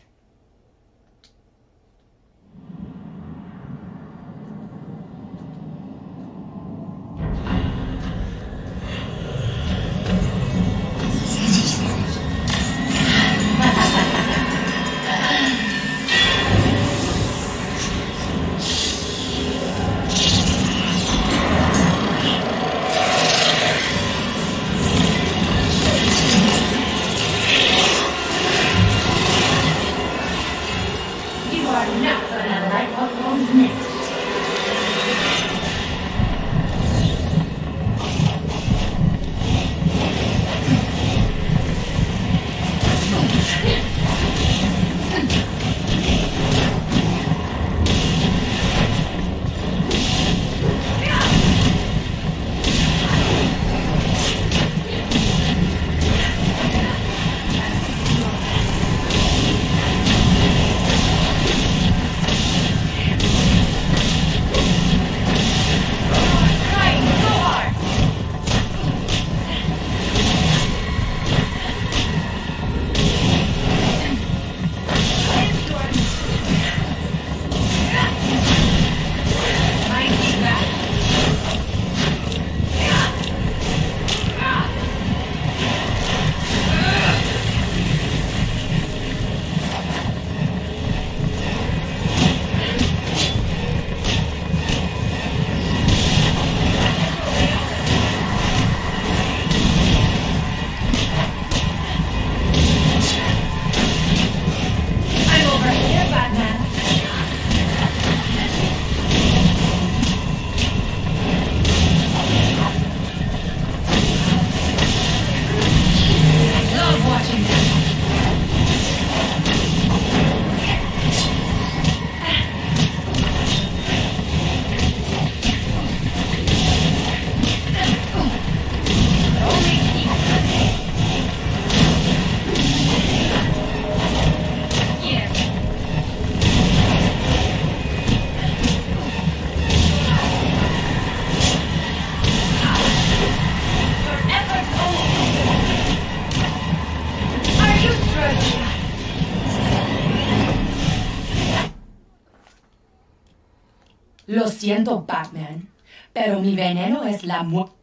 Lo siento, Batman, pero mi veneno es la muerte.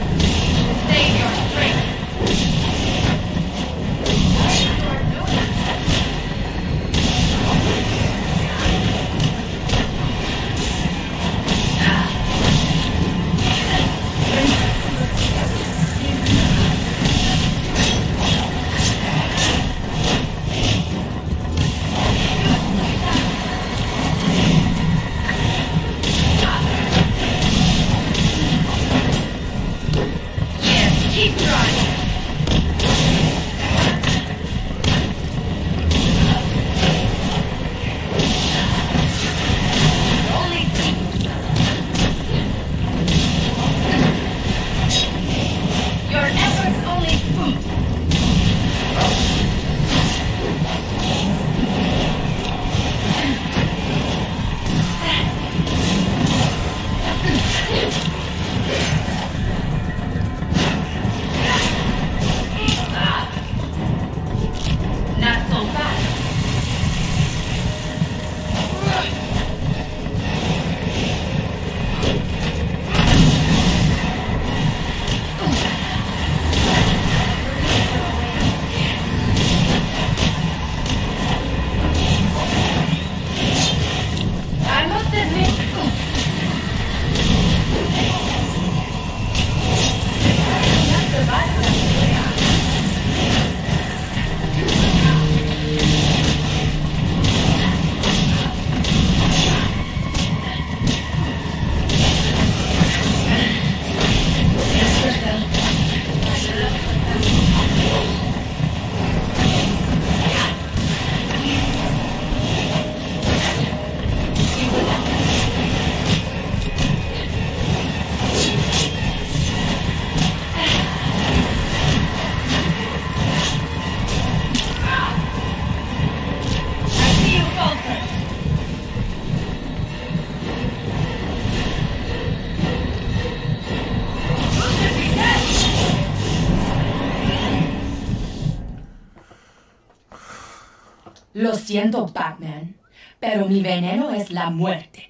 Save your strength. Lo siento, Batman, pero mi veneno es la muerte.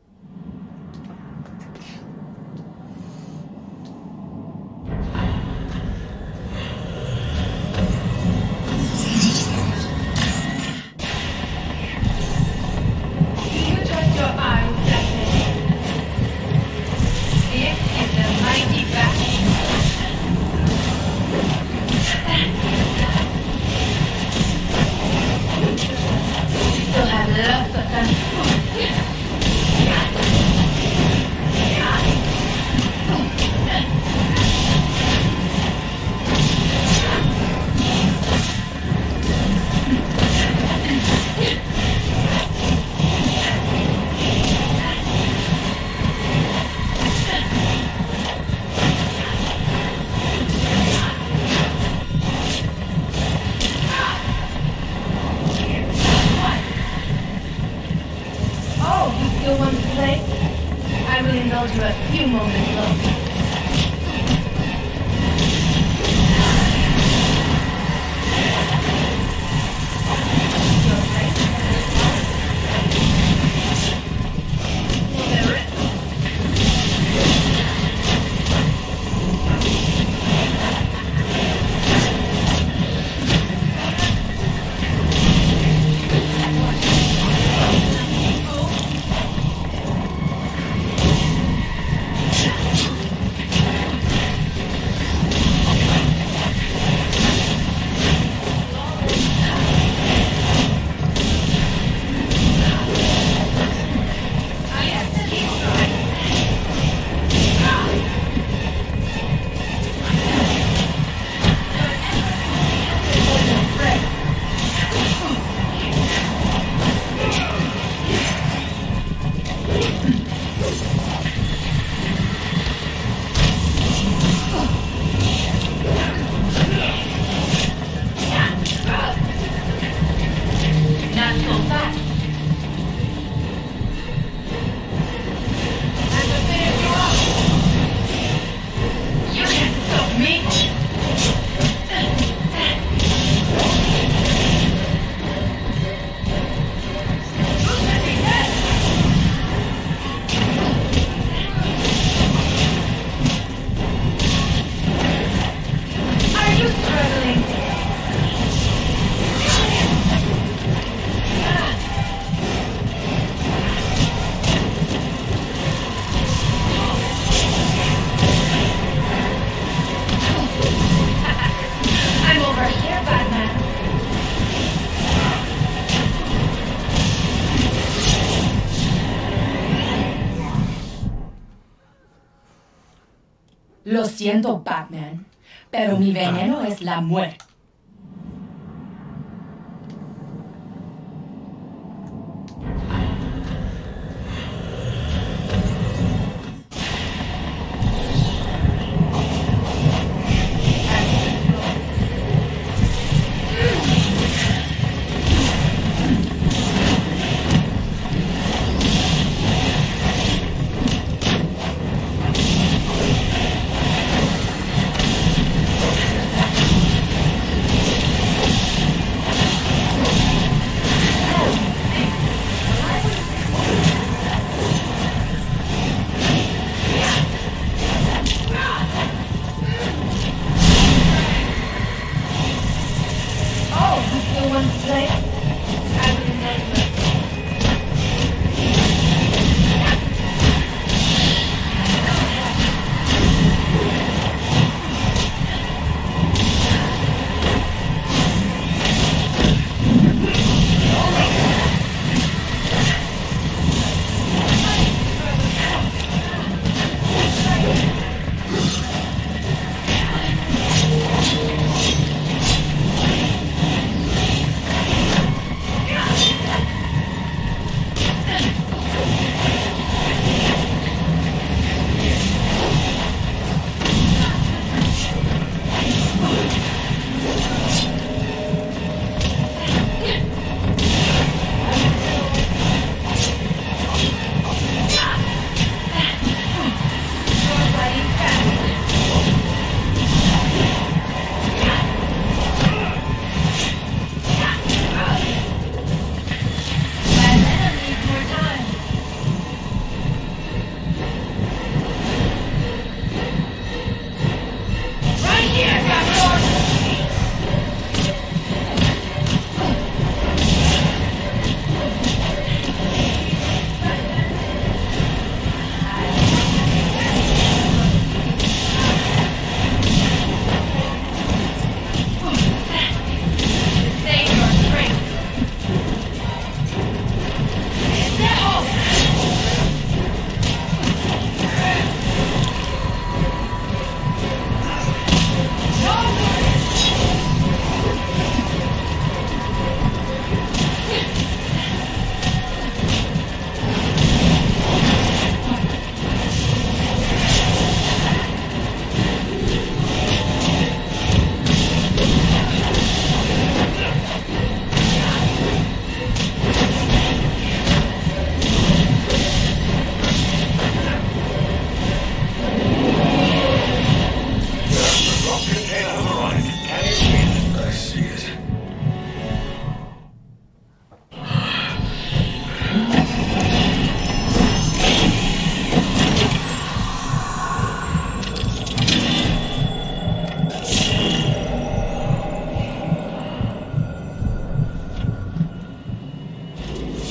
Lo siento, Batman, pero mi veneno es la muerte.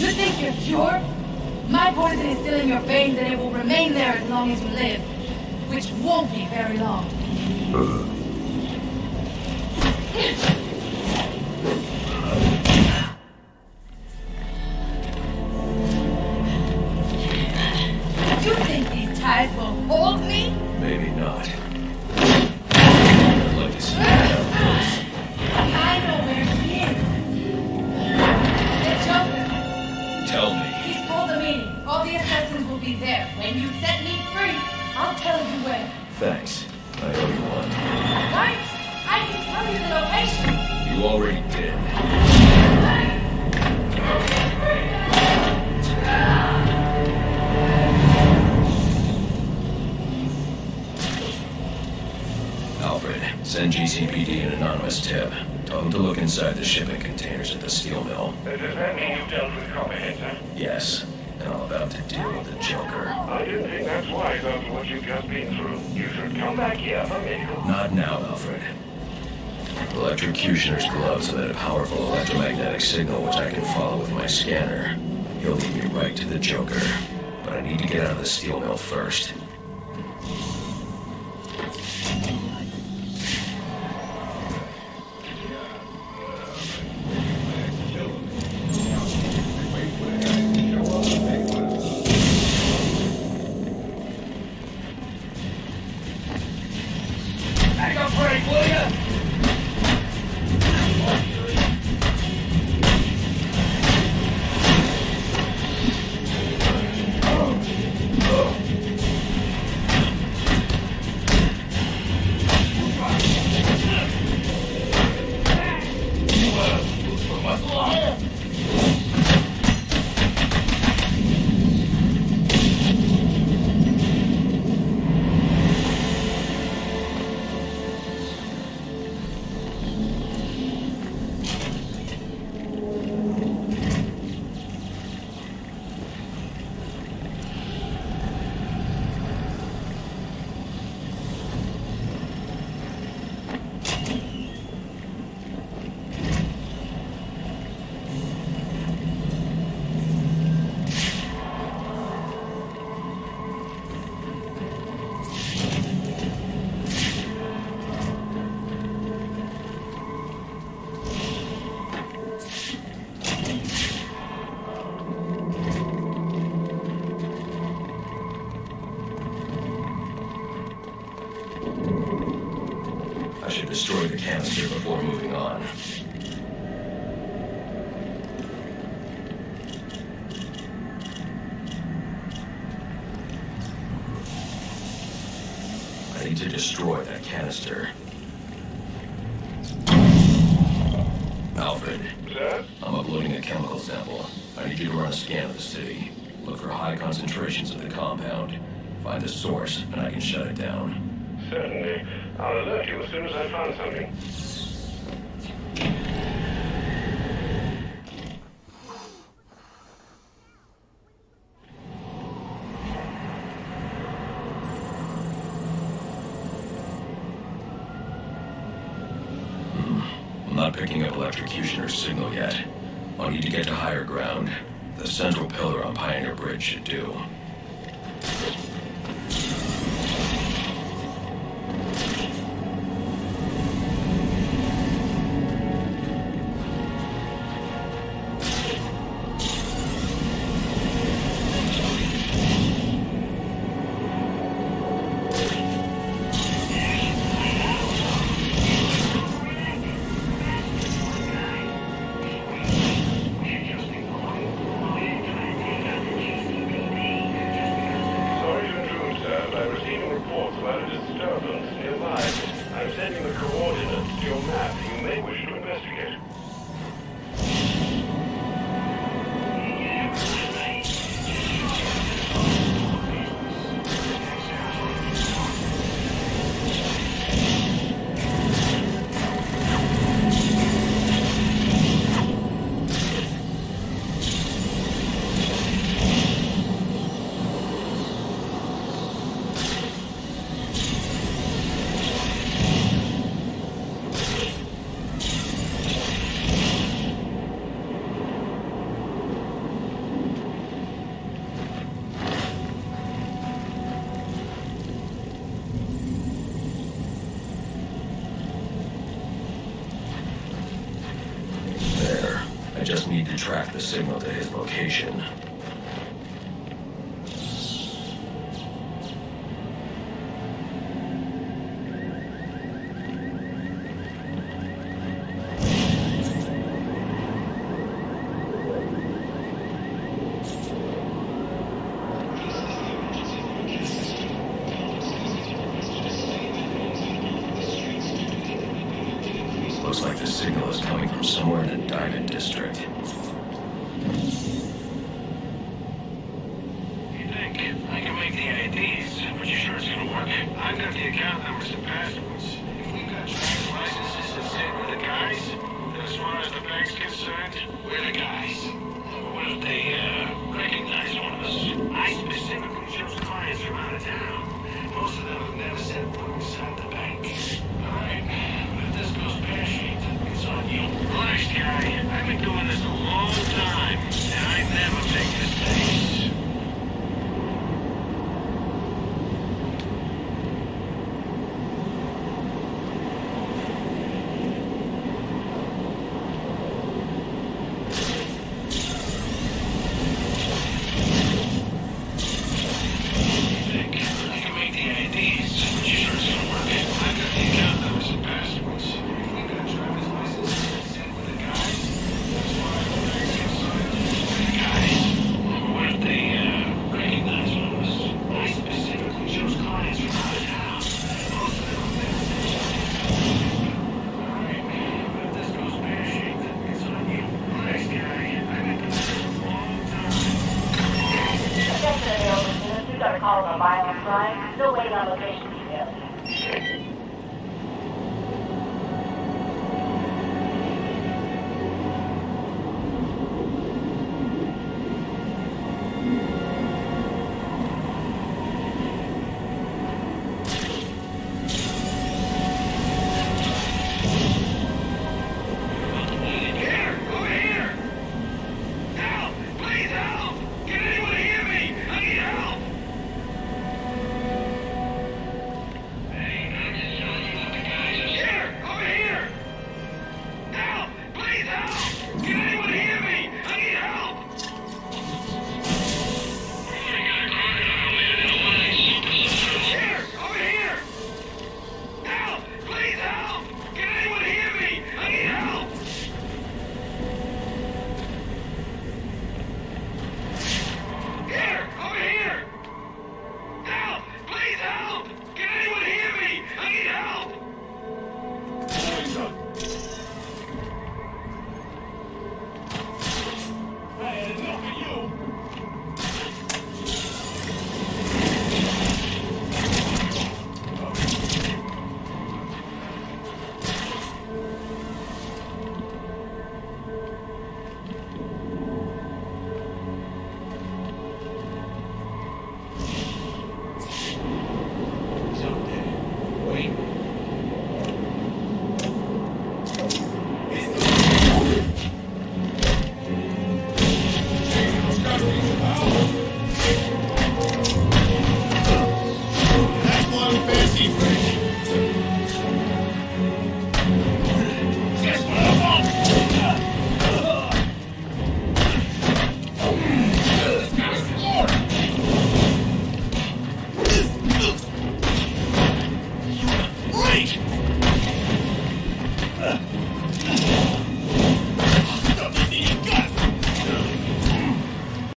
You think you're cured? My poison is still in your veins and it will remain there as long as you live. Which won't be very long. You think these ties will hold me? Maybe not. I'd like to see you down close. I know where he is. The Joker. Tell me. He's called a meeting. All the assassins will be there. When you set me free, I'll tell you where. Thanks. I owe you one. Right? I can tell you the location. You already did. Alfred, send GCPD an anonymous tip. Tell them to look inside the shipping containers at the steel mill. Does that mean you've dealt with Copperhead, sir? Yes, and I'm about to deal with the Joker. I didn't think that's wise after what you've just been through. You should come back here for medical. Not now, Alfred. Electrocutioner's gloves emit a powerful electromagnetic signal which I can follow with my scanner. He'll lead me right to the Joker. But I need to get out of the steel mill first. Back up, Frank, will ya? I should destroy the canister before moving on. I need to destroy that canister. Alfred. Sir? I'm uploading a chemical sample. I need you to run a scan of the city. Look for high concentrations of the compound. Find the source, and I can shut it down. Certainly. I'll alert you as soon as I find something. I'm not picking up Electrocutioner's signal yet. I'll need to get to higher ground. The central pillar on Pioneer Bridge should do. Sorry track the signal to his location. Looks like the signal is coming from somewhere in the Diamond District. You think? I can make the IDs, but you sure it's gonna work? I've got the account numbers and passwords. If we've got driver's licenses and say we're the guys, then as far as the bank's concerned, we're the guys. What if they, recognize one of us? I specifically chose clients from out of town. Most of them have never set foot inside the bank. Alright, but if this goes pear-shaped, it's on you. Honest, guy, I've been doing this a long time, and I never make mistakes. Got a call of a violent crime. Still waiting on location details.